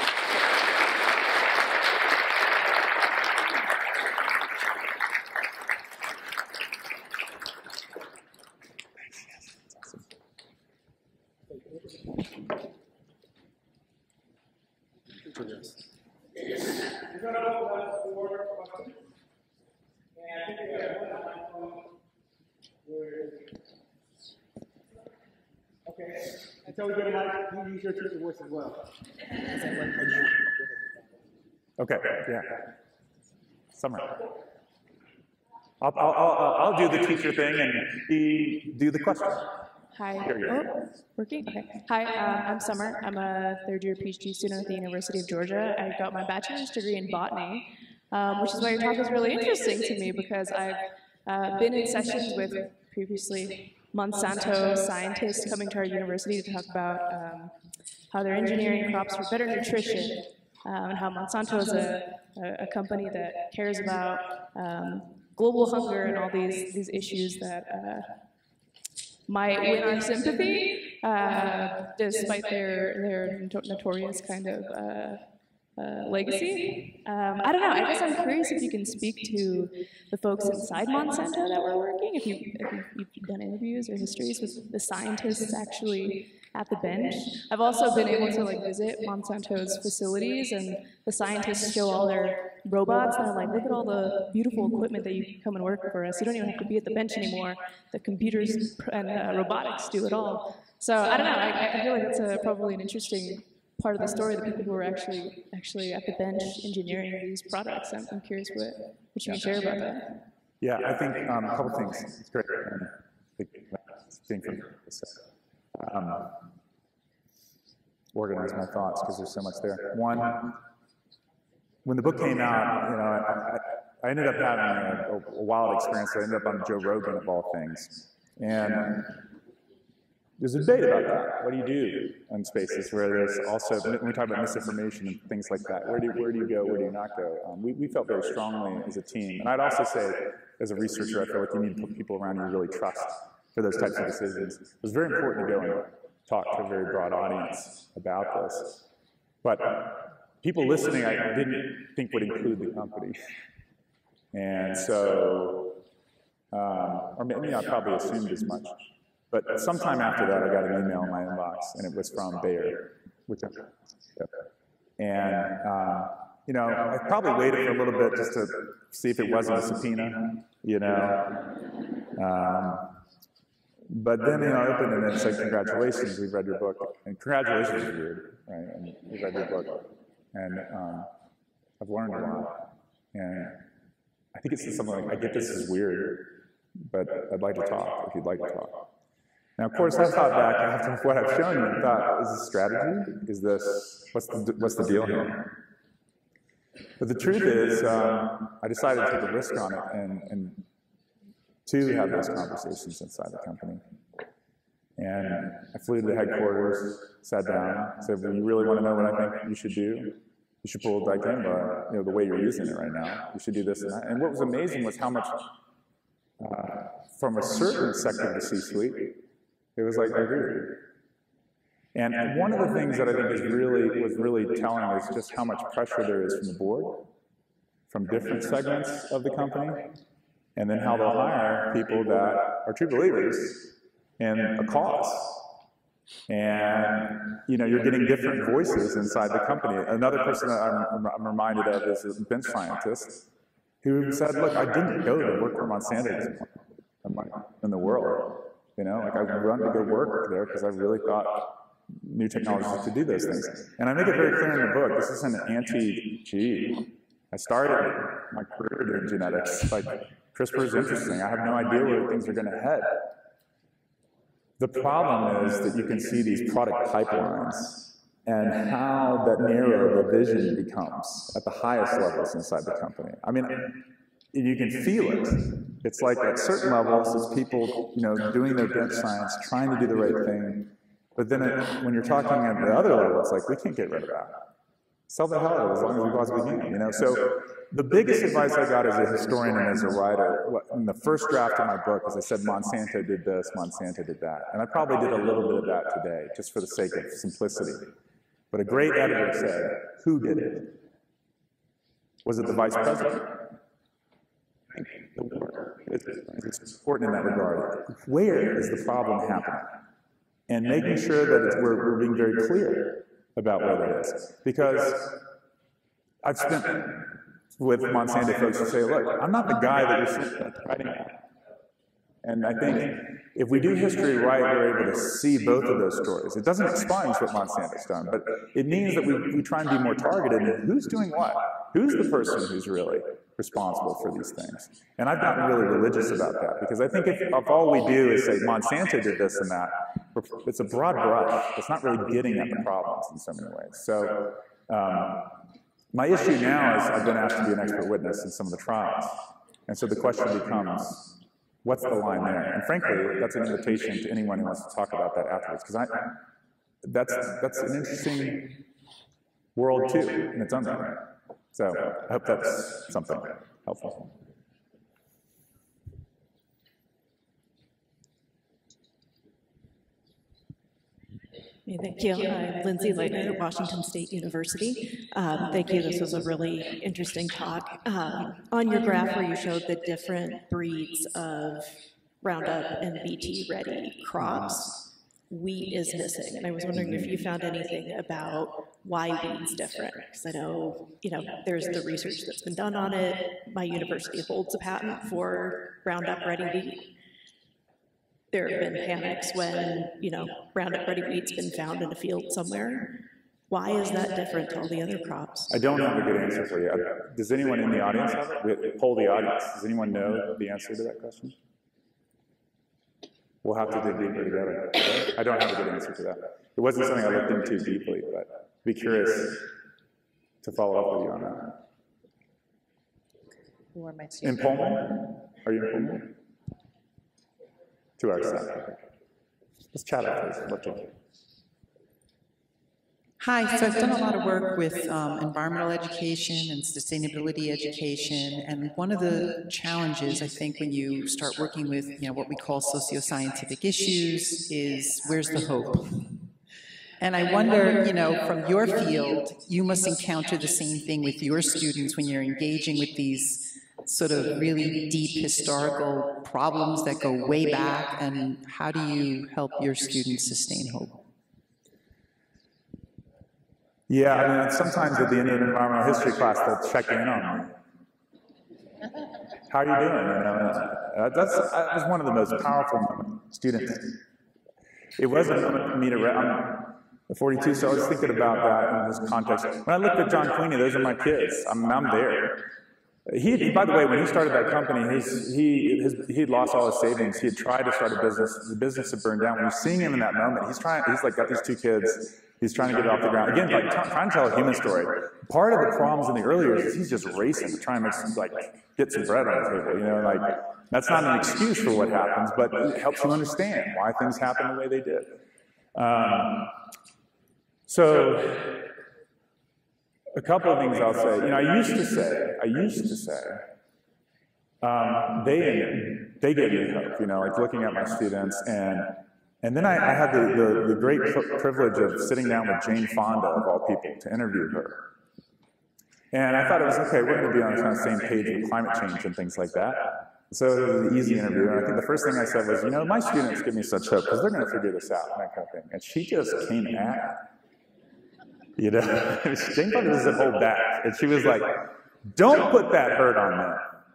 A: Okay, until we get a mic, you use your teacher voice as well.
B: Okay, yeah. Summer. I'll, I'll, I'll, I'll do the teacher thing and he do the question.
C: Hi.
B: Here you go.
C: Oh, working? Okay. Hi, um, I'm Summer. I'm a third year PhD student at the University of Georgia. I got my bachelor's degree in botany, um, which is why your talk is really interesting to me because I've uh, been in sessions with previously Monsanto scientists coming to our university to talk about um, how they're engineering crops for better nutrition, um, and how Monsanto is a, a, a company that cares about um, global hunger and all these, these issues that uh, might win our sympathy, uh, despite their, their notorious kind of uh, uh, legacy. Um, I don't know, I guess I'm curious if you can speak to the folks inside Monsanto that were working, if, you, if you've done interviews or histories with the scientists actually at the bench. I've also been able to like visit Monsanto's facilities, and the scientists show all their robots, and they're like, look at all the beautiful equipment that you can come and work for us. You don't even have to be at the bench anymore. The computers and uh, robotics do it all. So I don't know, I, I feel like that's a, probably an interesting part of the story, the people who are actually actually at the bench engineering these products. I'm, I'm curious what, what you can share about that.
B: Yeah, I think um, a couple things. It's great. Um, being from um, organize my thoughts because there's so much there. One, when the book came out, you know, I, I, I ended up having a, a wild experience. I ended up on Joe Rogan of all things, and there's a debate about that. What do you do in spaces where there's also, when we talk about misinformation and things like that, where do you, where do you go, where do you not go? Um, we, we felt very strongly as a team. And I'd also say, as a researcher, I feel like you need to put people around you really trust for those types of decisions. It was very important to go and talk to a very broad audience about this. But people listening, I didn't think would include the company. And so, um, or maybe I probably assumed as much. But sometime after that, I got an email in my inbox, and it was from Bayer, which I, yep. And um, you know, I probably waited for a little bit just to see if it wasn't a subpoena, you know. Um, but then, you know, I opened it and it said, "Congratulations, we've read your book." And congratulations is weird, right? And we've read your book, and um, I've learned a lot. And I think it says something like, "I get this is weird, but I'd like to talk if you'd like to talk." Now, of course, I thought back after what I've shown you and thought, is this strategy? Is this, what's the, what's the deal here? But the truth is, um, I decided to take a risk on it and, and to have those conversations inside the company. And I flew to the headquarters, sat down, said, well, you really want to know what I think you should do? You should pull a dicamba, you know, the way you're using it right now. You should do this and that. And what was amazing was how much, uh, from a certain sector of the C-suite, it was like, I agree with you. And one of the things that I think is really, was really telling is just how much pressure there is from the board, from different segments of the company, and then how they'll hire people that are true believers in a cause. And, you know, you're getting different voices inside the company. Another person that I'm, I'm reminded of is a bench scientist who said, look, I didn't go to work for Monsanto in the world. You know, like I run to go work there because I really thought new technologies could do those things. And I make it very clear in the book, this isn't an anti-G. I started my career doing genetics. Like, CRISPR is interesting. I have no idea where things are going to head. The problem is that you can see these product pipelines and how that narrow the vision becomes at the highest levels inside the company. I mean, you can feel it. It's like at certain levels, it's people, you know, doing their bench science, trying to do the right thing. But then it, when you're talking at the other level, it's like, we can't get rid of that. Sell the hell out of it as long as we possibly can, you know? So the biggest advice I got as a historian and as a writer, in the first draft of my book, as I said, Monsanto did this, Monsanto did that. And I probably did a little bit of that today, just for the sake of simplicity. But a great editor said, who did it? Was it the vice president? The war. It's important in that regard. Where is the problem happening? And making sure that it's, we're, we're being very clear about where that is. Because I've spent with Monsanto folks who say, look, I'm not the guy that you're writing at. And I think if we do history right, we're able to see both of those stories. It doesn't expunge what Monsanto's done, but it means that we, we try and be more targeted in who's doing what. Who's the person who's really responsible for these things? And I've gotten really religious about that, because I think if, if all we do is say Monsanto did this and that, it's a broad brush. It's not really getting at the problems in so many ways. So um, my issue now is I've been asked to be an expert witness in some of the trials. And so the question becomes, what's the line there? And frankly, that's an invitation to anyone who wants to talk about that afterwards, because I that's that's an interesting world too in its own right. So I hope that's something helpful.
D: Thank you. I'm Lindsay Leitner at Washington State University. Um, thank you. This was a really interesting talk. Um, on your graph where you showed the different breeds of Roundup and B T-ready crops, wheat is missing. And I was wondering if you found anything about why wheat's different. Because I know, you know, there's the research that's been done on it. My university holds a patent for Roundup-ready wheat. There have been panics when, you know, Roundup-ready wheat's been found in a field somewhere. Why is that different to all the other crops?
B: I don't have a good answer for you. Does anyone in the audience have it? We poll the audience. Does anyone know the answer to that question? We'll have to dig deeper together. I don't have a good answer to that. It wasn't something I looked into deeply, but I'd be curious to follow up with you on that.
E: Who are my
B: in Pullman? Are you in Pullman? Two hours south. Let's chat after this.
E: Hi, so I've done a lot of work with um, environmental education and sustainability education, and one of the challenges, I think, when you start working with, you know, what we call socio-scientific issues is, where's the hope? And I wonder, you know, from your field, you must encounter the same thing with your students when you're engaging with these sort of really deep historical problems that go way back, and how do you help your students sustain hope?
B: Yeah, I mean, sometimes at the end of an environmental history class, they'll check in on me. How are you doing? You know, uh, that's, that was one of the most powerful students. It wasn't a moment for me to read. I'm forty-two, so I was thinking about that in this context. When I looked at John Queenie, those are my kids. I'm, I'm there. He, he, by the way, when he started that company, his, he his, he had lost all his savings. He had tried to start a business. The business had burned down. When you're seeing him in that moment, he's trying. He's like got these two kids. He's trying to get it off the ground. Again, like trying to tell a human story. Part of the problems in the early years is he's just racing to try and make some, like get some bread on the table. You know, like that's not an excuse for what happens, but it helps you understand why things happen the way they did. Um, so. A couple of things I'll say. You know, I used to say, I used to say, um, they they gave me hope. You know, like looking at my students, and and then I, I had the, the the great privilege of sitting down with Jane Fonda of all people to interview her. And I thought it was okay. We're going to be on the kind of same page with climate change and things like that. So it was an easy interview. And I think the first thing I said was, you know, my students give me such hope because they're going to figure this out, and that kind of thing. And she just came at me. You know, Jane Fonda doesn't hold back. And she was like, don't put that hurt on them.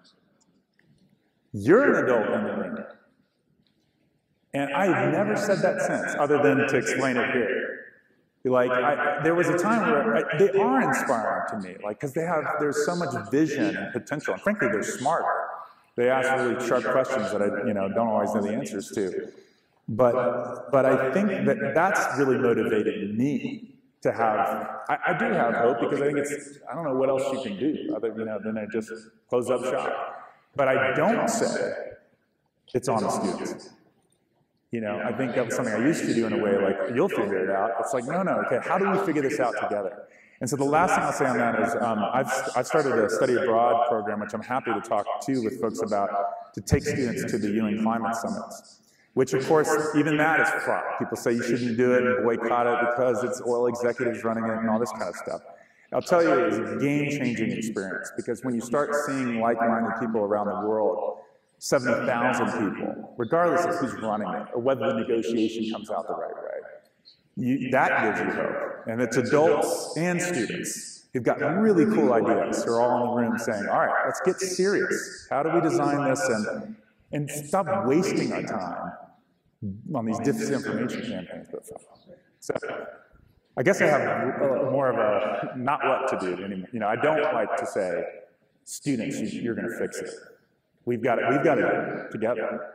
B: You're an adult in the room. And I've never said that since, other than to explain it here. Like, I, there was a time where I, they are inspiring to me, like, because they have, there's so much vision and potential, and frankly, they're smart. They ask really sharp questions that I, you know, don't always know the answers to. But, but I think that that's really motivated me to have, I, I do have hope, because I think it's, I don't know what else you can do other, you know, than to just close up shop. But I don't say it's on the students. You know, I think that was something I used to do in a way, like, you'll figure it out. It's like, no, no, okay, how do we figure this out together? And so the last thing I'll say on that is, um, I've, I've started a study abroad program, which I'm happy to talk to with folks about, to take students to the U N climate summits, which of course, even that is fraught. People say you shouldn't do it and boycott it because it's oil executives running it and all this kind of stuff. I'll tell you, it's a game-changing experience, because when you start seeing like-minded people around the world, seventy thousand people, regardless of who's running it, or whether the negotiation comes out the right way, you, that gives you hope. And it's adults and students who've got really cool ideas who are all in the room saying, all right, let's get serious. How do we design this and, and stop wasting our time on these disinformation campaigns? So I guess I have more of a not what to do anymore. You know, I don't like to say, students, you're going to fix it. We've got it. We've got it together.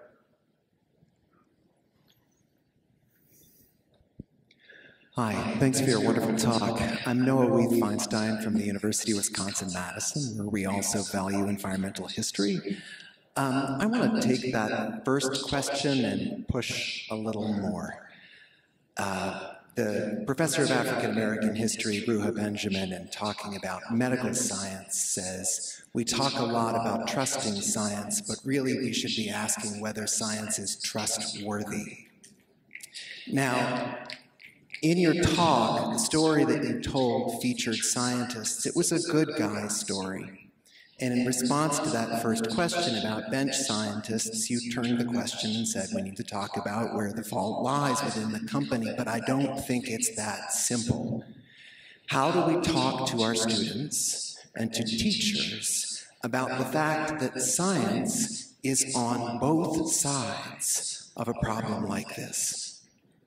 F: Hi, thanks for your wonderful talk. I'm Noah Weith Feinstein from the University of Wisconsin-Madison, where we also value environmental history. Um, I want to take that first question and push a little more. Uh, the professor of African American history, Ruha Benjamin, in talking about medical science says, we talk a lot about trusting science, but really we should be asking whether science is trustworthy. Now, in your talk, the story that you told featured scientists. It was a good guy story. And in response to that first question about bench scientists, you turned the question and said, we need to talk about where the fault lies within the company, but I don't think it's that simple. How do we talk to our students and to teachers about the fact that science is on both sides of a problem like this?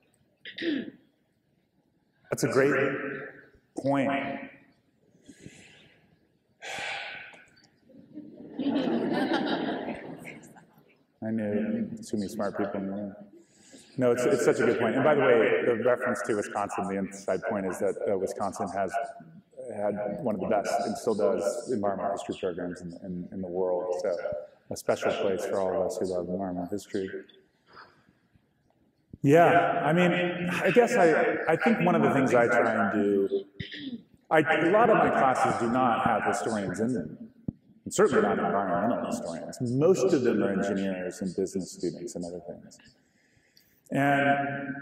B: That's a great point. I knew too many smart people in the room. No, it's, it's such a good point. And by the way, the reference to Wisconsin, the inside point is that uh, Wisconsin has had one of the best, and still does, environmental history programs in, in, in the world. So a special place for all of us who love environmental history. Yeah, I mean, I guess I, I think one of the things I try and do, I, a lot of my classes do not have historians in them. And certainly not environmental historians. Most of them are engineers and business students and other things. And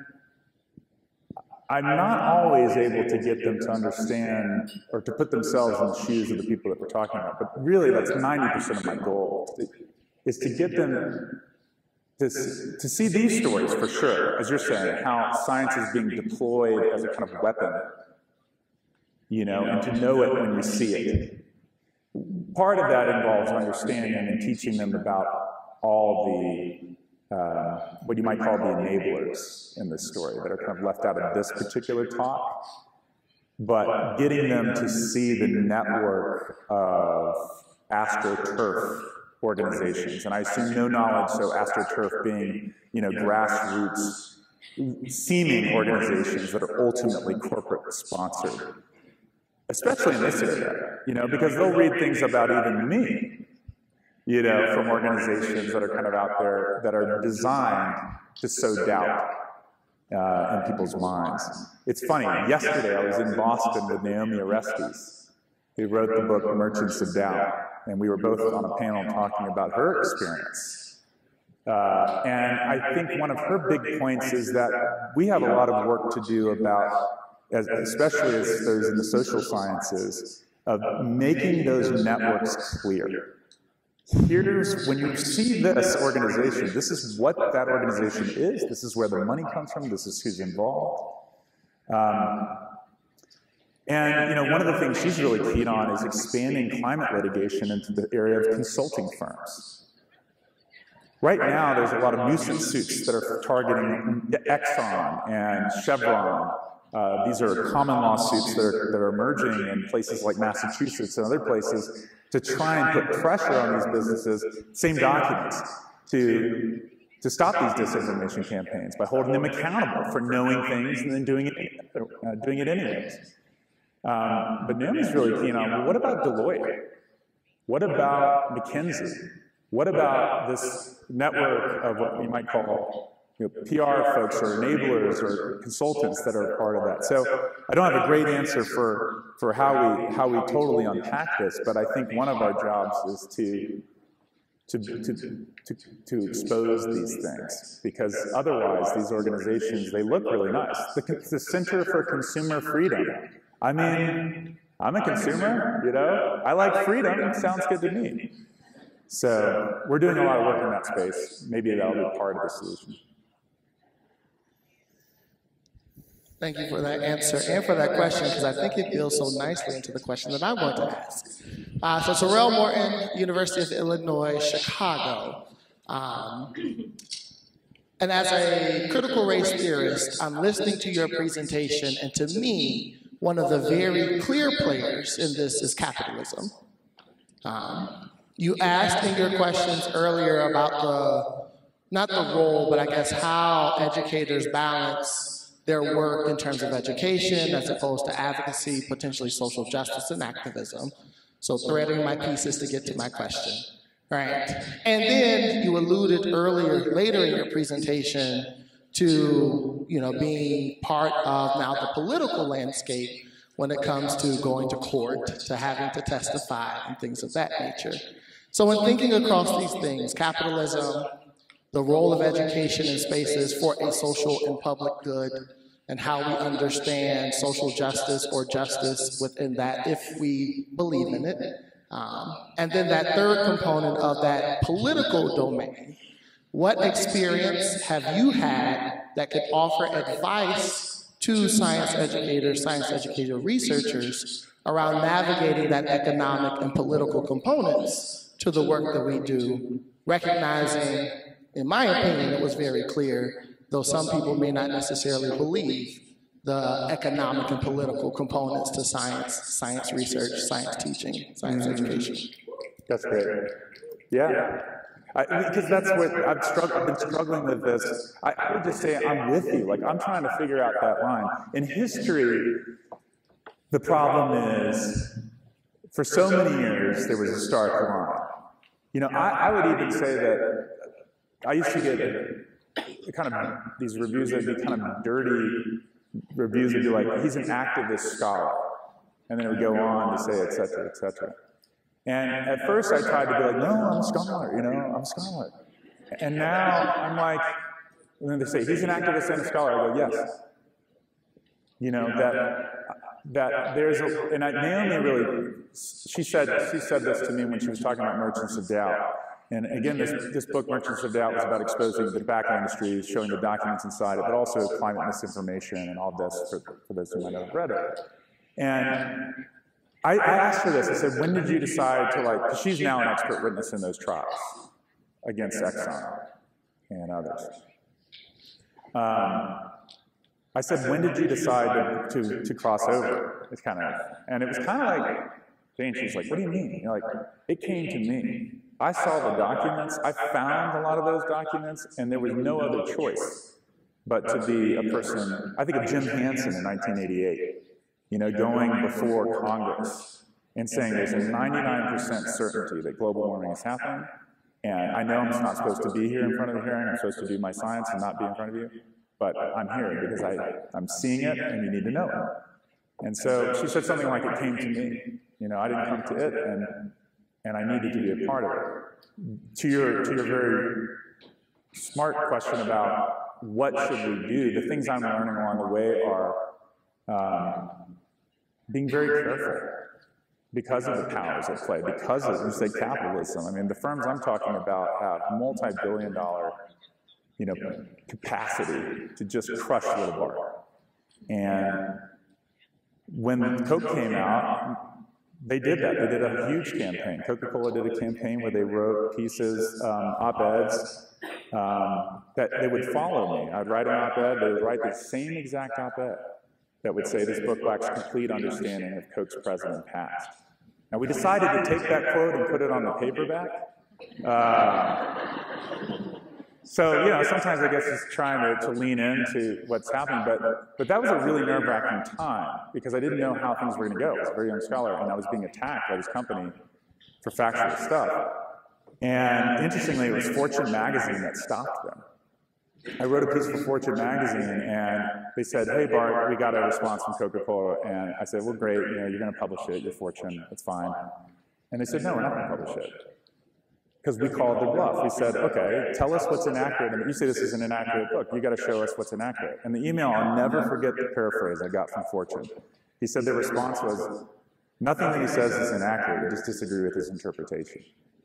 B: I'm not always able to get them to understand or to put themselves in the shoes of the people that we're talking about. But really, that's ninety percent of my goal, is to get them to, to see these stories for sure, as you're saying, how science is being deployed as a kind of weapon, you know, and to know it when you see it. Part of that involves understanding and teaching them about all the, uh, what you might call the enablers in this story that are kind of left out of this particular talk, but getting them to see the network of AstroTurf organizations. And I assume no knowledge, so AstroTurf being, you know, grassroots seeming organizations that are ultimately corporate sponsored. Especially in this area, you know, because they'll read things about even me, you know, from organizations that are kind of out there that are designed to sow doubt uh, in people's minds. It's funny, yesterday I was in Boston with Naomi Orestes, who wrote the book Merchants of Doubt, and we were both on a panel talking about her experience. Uh, and I think one of her big points is that we have a lot of work to do about, As, especially as those in the social sciences, of making those networks clear. Here's, when you see this organization, this is what that organization is, this is where the money comes from, this is who's involved. Um, and, you know, one of the things she's really keen on is expanding climate litigation into the area of consulting firms. Right now, there's a lot of nuisance suits that are targeting Exxon and Chevron Uh, these are common lawsuits that are, that are emerging in places like Massachusetts and other places to try and put pressure on these businesses, same documents, to, to stop these disinformation campaigns by holding them accountable for knowing things and then doing it, uh, doing it anyways. Um, but Naomi's really keen on, well, what about Deloitte? What about McKinsey? What about this network of what we might call you know, P R folks or enablers or consultants that are part of that? So I don't have a great answer for, for how, we, how we totally unpack this, but I think one of our jobs is to, to, to, to, to expose these things, because otherwise these organizations, they look really nice. The, the Center for Consumer Freedom, I mean, I'm a consumer, you know? I like freedom, it sounds good to me. So we're doing a lot of work in that space. Maybe that'll be part of the solution.
G: Thank you for that answer and for that question, because I think it builds so nicely into the question that I'm going to ask. Uh, so Terrell Morton, University of Illinois, Chicago. Um, and as a critical race theorist, I'm listening to your presentation, and to me, one of the very clear players in this is capitalism. Um, you asked in your questions earlier about the, not the role, but I guess how educators balance their work in terms of education as opposed to advocacy, potentially social justice and activism. So threading my pieces to get to my question, right? And then you alluded earlier, later in your presentation to, you know, being part of now the political landscape when it comes to going to court, to having to testify and things of that nature. So in thinking across these things, capitalism, the role of education in spaces for a social and public good, and how we understand social justice or justice within that if we believe in it. Um, and then that third component of that political domain. What experience have you had that could offer advice to science educators, science educator researchers around navigating that economic and political components to the work that we do, recognizing, in my opinion, it was very clear, though some people may not necessarily believe the economic and political components to science, science research, science teaching, science mm-hmm. education.
B: That's great. Yeah. I, because that's what I've, struggled, I've been struggling with this. I, I would just say I'm with you. Like, I'm trying to figure out that line. In history, the problem is, for so many years, there was a stark line. You know, I, I would even say that I used to get kind of these reviews that would be kind of dirty reviews that would be like, he's an activist scholar. And then it would go on to say, et cetera, et cetera. And at first I tried to be like, no, I'm a scholar, you know, I'm a scholar. And now I'm like, and then they say, he's an activist and a scholar. I go, yes. You know, that, that there's a, and I, Naomi really, she said, she said this to me when she was talking about Merchants of Doubt. And again, this, this book, Merchants of Doubt, was about exposing the tobacco industry, showing the documents inside it, but also climate misinformation and all this for, for those who might not have read it. And I, I asked her this. I said, when did you decide to, like, because she's now an expert witness in those trials against Exxon and others. Um, I said, when did you decide to, to, to cross over? It's kind of, and it was kind of like, Jane, she's like, what do you mean? You're like, it came to me. I saw the documents, I found a lot of those documents, and there was no other choice but to be a person. I think of Jim Hansen in nineteen eighty-eight, you know, going before Congress and saying there's a ninety-nine percent certainty that global warming is happening, and I know I'm not supposed to be here in front of the hearing, I'm supposed to do my science and not be in front of you, but I'm here because I, I'm seeing it and you need to know it. And so she said something like, it came to me. You know, I didn't come to it, and and I needed to be a part of it. To your, to your very smart question about what should we do, the things I'm learning along the way are um, being very careful because of the powers at play, because of, you say, capitalism. I mean, the firms I'm talking about have multi-billion dollar, you know, capacity to just crush little Bart. And when Coke came out, they did that. They did a huge campaign. Coca-Cola did a campaign where they wrote pieces, um, op-eds, um, that they would follow me. I'd write an op-ed, they would write the same exact op-ed. that would say this book lacks complete understanding of Coke's present and past. Now, we decided to take that quote and put it on the paperback. Uh, so, you know, sometimes I guess it's trying to, to lean into what's happening, but, but that was a really nerve-wracking time because I didn't know how things were going to go. I was a very young scholar, and I was being attacked by this company for factual stuff. And interestingly, it was Fortune magazine that stopped them. I wrote a piece for Fortune magazine, and they said, hey, Bart, we got a response from Coca-Cola. And I said, well, great, you know, you're going to publish it, you're Fortune, it's fine. And they said, no, we're not going to publish it. Because we called their bluff. We said, okay, tell us what's inaccurate. And you say this is an inaccurate book. You got to show us what's inaccurate. And the email, I'll never forget the paraphrase I got from Fortune. He said their response was, nothing that he says is inaccurate, we just disagree with his interpretation.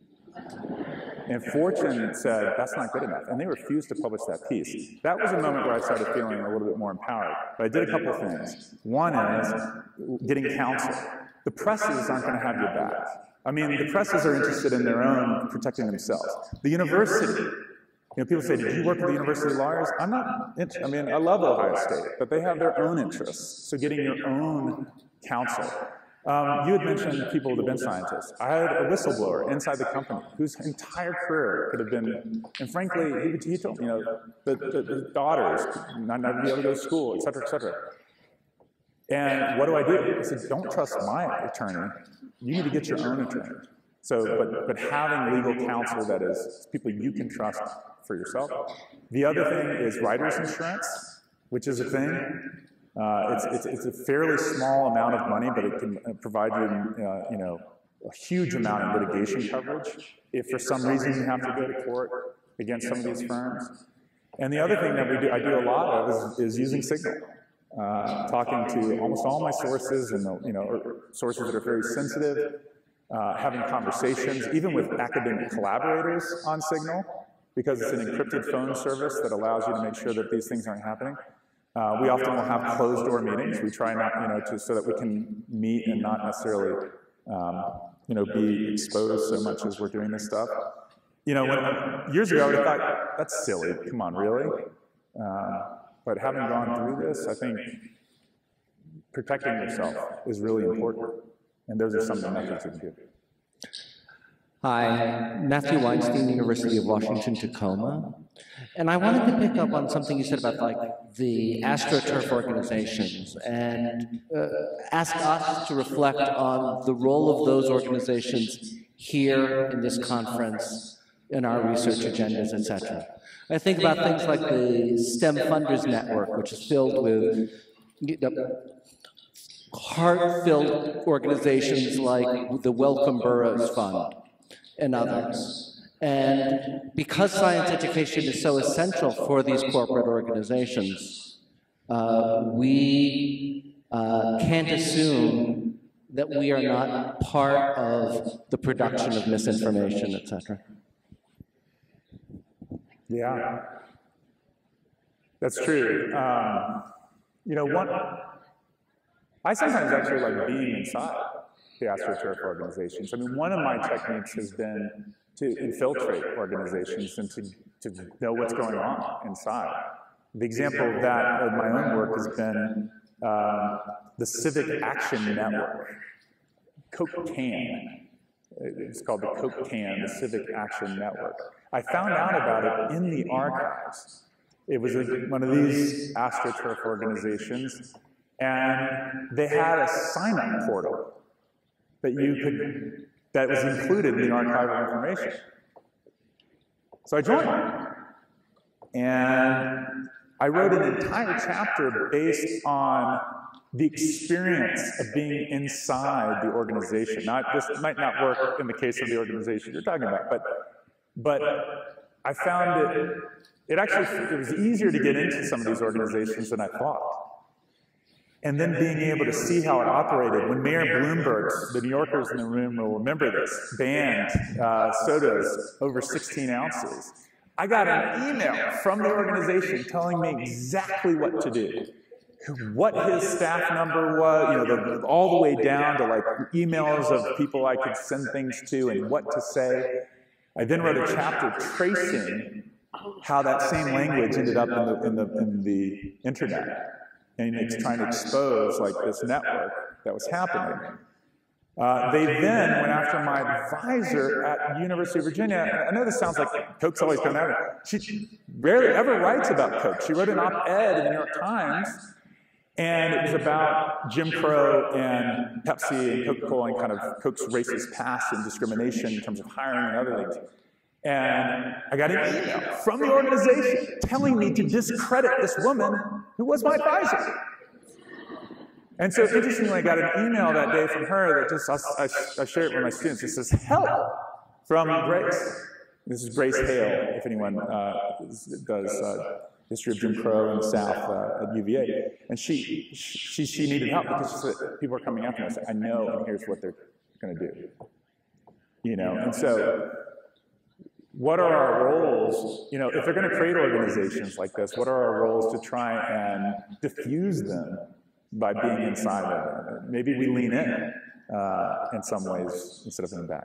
B: And Fortune said, that's not good enough. And they refused to publish that piece. That was a moment where I started feeling a little bit more empowered. But I did a couple of things. One is getting counsel. The presses aren't going to have your back. I mean, the presses are interested in their own protecting themselves. The university, you know, people say, did you work with the university lawyers? I'm not, I mean, I love Ohio State, but they have their own interests. So getting your own counsel. Um, you had mentioned people that have been scientists. I had a whistleblower inside the company whose entire career could have been, and frankly, he, he told me, you know, the, the, the daughters not, not be able to go to school, et cetera, et cetera. And what do I do? I said, don't trust my attorney. You need to get your own attorney. So, but, but having legal counsel that is people you can trust for yourself. The other thing is writer's insurance, which is a thing. Uh, it's, it's, it's a fairly small amount of money, but it can provide you, uh, you know, a huge amount of litigation coverage if for some reason you have to go to court against some of these firms. And the other thing that we do, I do a lot of is, is using Signal. Uh, talking to almost all my sources, and you know, sources that are very sensitive, uh, having conversations, even with academic collaborators on Signal, because it's an encrypted phone service that allows you to make sure that these things aren't happening. Uh, we often will have closed-door meetings. We try not, you know, to, so that we can meet and not necessarily, um, you know, be exposed so much as we're doing this stuff. You know, when, years ago I would have thought, that's silly. Come on, really? Uh, But having gone through this, I think protecting yourself is really important. And those are some of the methods you can do.
H: Hi, Matthew Weinstein, University of Washington, Tacoma. And I wanted to pick up on something you said about like the AstroTurf organizations and uh, ask us to reflect on the role of those organizations here in this conference, in our research agendas, et cetera. I think about things like the STEM Funders Network, which is filled with heart-filled organizations like the Welcome Burroughs Fund and others. And because science education is so essential for these corporate organizations, uh, we uh, can't assume that we are not part of the production of misinformation, et cetera.
B: Yeah, that's true. Um, you know, one, I sometimes actually like being inside the AstroTurf organizations. I mean, one of my techniques has been to infiltrate organizations and to, to know what's going on inside. The example of that of my own work has been uh, the Civic Action Network, Coke-Can. It's called the Coke-Can, the Civic Action Network. I found out about it in the archives. It was a, one of these AstroTurf organizations, and they had a sign-up portal that you could, that was included in the archival information. So I joined, and I wrote an entire chapter based on the experience of being inside the organization. Not, this might not work in the case of the organization you're talking about, but But I found it, it actually, it was easier to get into some of these organizations than I thought. And then being able to see how it operated. When Mayor Bloomberg, the New Yorkers in the room will remember this, banned uh, sodas over sixteen ounces. I got an email from the organization telling me exactly what to do. What his staff number was, you know, the, all the way down to like emails of people I could send things to and what to say. I then wrote a chapter tracing how that same language ended up in the, in the, in the internet. and it's trying to expose like this network that was happening. Uh, they then went after my advisor at the University of Virginia. I know this sounds like Coke's always coming at her. She rarely ever writes about Coke. She wrote an op-ed in the New York Times, and it was about Jim Crow and Pepsi and Coca-Cola and kind of Coke's racist past and discrimination in terms of hiring and other things. And I got an email from the organization telling me to discredit this woman who was my advisor. And so interestingly, I got an email that day from her that just, I, I, I share it with my students. It says, help from Grace. This is Grace Hale, if anyone uh, does uh, history of Jim Crow in the South uh, at U V A. And she, she, she needed help because she said, people are coming after me. I said, I know, and here's what they're going to do. You know, and so what are our roles? You know, if they're going to create organizations like this, what are our roles to try and diffuse them by being inside of it? Maybe we lean in uh, in some ways instead of in the back.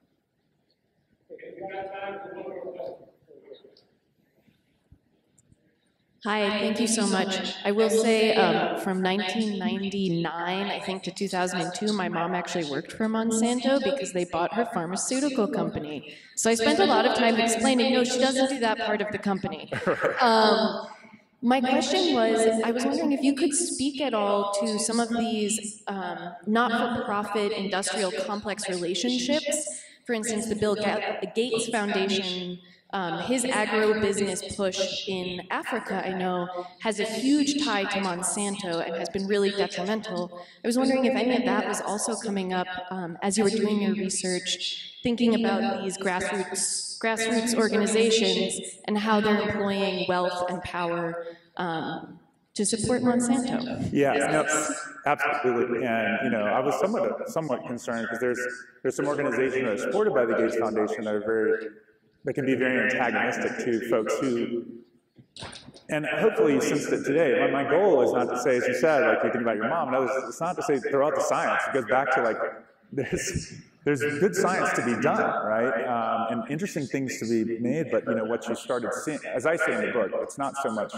I: Hi, thank you so much. I will say um, from nineteen ninety-nine, I think, to two thousand two, my mom actually worked for Monsanto because they bought her pharmaceutical company. So I spent a lot of time explaining, no, she doesn't do that part of the company. Um, my question was, I was wondering if you could speak at all to some of these um, not-for-profit industrial complex relationships. For instance, the Bill Gates Foundation, Um, his agro-business push in Africa, I know, has a huge tie to Monsanto and has been really detrimental. I was wondering if any of that was also coming up um, as you were doing your research, thinking about these grassroots, grassroots organizations and how they're employing wealth and power um, to support Monsanto.
B: Yeah, no, absolutely. And you know, I was somewhat somewhat concerned because there's there's some organizations that are supported by the Gates Foundation that are very that can be very antagonistic to folks who, and hopefully you sensed it today. My, my goal is not to say, as you said, like you think about your mom, and others, it's not to say throw out the science. It goes back to like, there's, there's good science to be done, right? Um, and interesting things to be made, but you know, what you started seeing, as I say in the book, it's not so much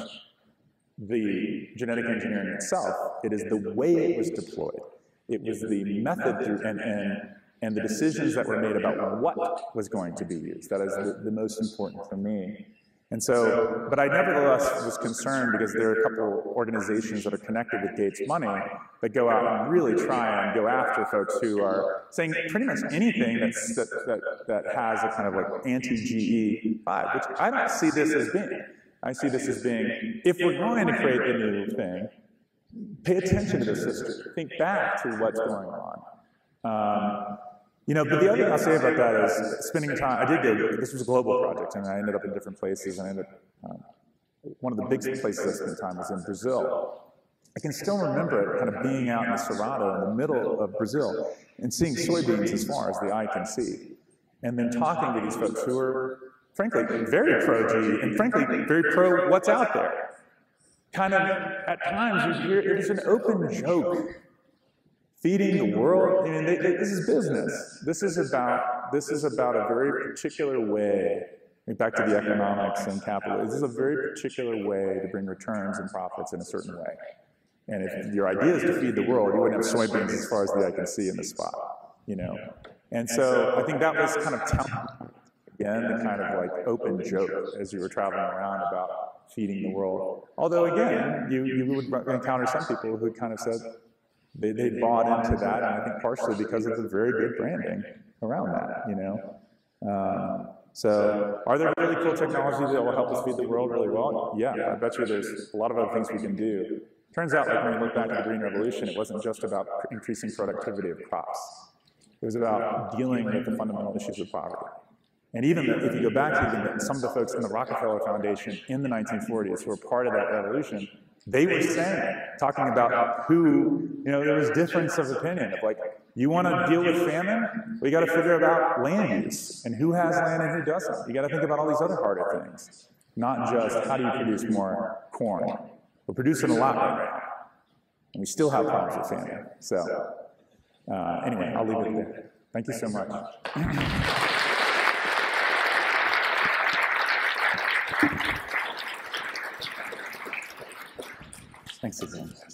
B: the genetic engineering itself, it is the way it was deployed. It was the method through, and, and and the decisions that were made about what was going to be used. That is the, the most important for me. And so, but I nevertheless was concerned because there are a couple of organizations that are connected with Gates money that go out and really try and go after folks who are saying pretty much anything that's, that, that, that has a kind of like anti-G E vibe, which I don't see this as being. I see this as being, if we're going to create the new thing, pay attention to this history. Think back to what's going on. Um, You know, but the other thing I'll say about that is spending time, I did go, this was a global project, and I ended up in different places, and I ended up, um, one of the big places I spent time was in Brazil. I can still remember it kind of being out in the Cerrado in the middle of Brazil and seeing soybeans as far as the eye can see. And then talking to these folks who are, frankly, very pro-G E and frankly, very pro what's out there. Kind of, at times, you hear, it was an open joke. Feeding the world, I mean, they, they, this is business. This is about, this is about a very particular way, back to the economics and capitalism, this is a very particular way to bring returns and profits in a certain way. And if your idea is to feed the world, you wouldn't have soybeans as far as the eye can see in the spot, you know? And so I think that was kind of telling, again, the kind of like open joke as you were traveling around about feeding the world. Although again, you, you would encounter some people who kind of said, They, they bought into that, and I think partially because of the very good branding around that, you know. Um, so, are there really cool technologies that will help us feed the world really well? Yeah, I bet you there's a lot of other things we can do. Turns out, like when you look back at the Green Revolution, it wasn't just about increasing productivity of crops. It was about dealing with the fundamental issues of poverty. And even the, if you go back to even some of the folks in the Rockefeller Foundation in the nineteen forties who were part of that revolution, they were saying, talking about who, you know, there was difference of opinion of like, you want to deal with famine? Well, you got to figure out land use and who has land and who doesn't. You got to think about all these other harder things, not just how do you produce more corn. We're producing a lot right now, and we still have problems with famine. So, uh, anyway, I'll leave it there. Thank you so much. Thanks again.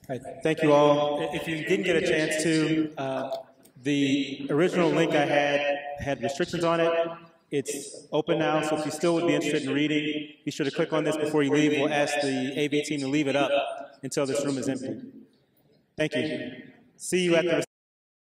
A: All right, thank you all. If you didn't get a chance to, uh, the original link I had had restrictions on it. It's open now, so if you still would be interested in reading, be sure to click on this before you leave. We'll ask the A V team to leave it up until this room is empty. Thank you. See you at the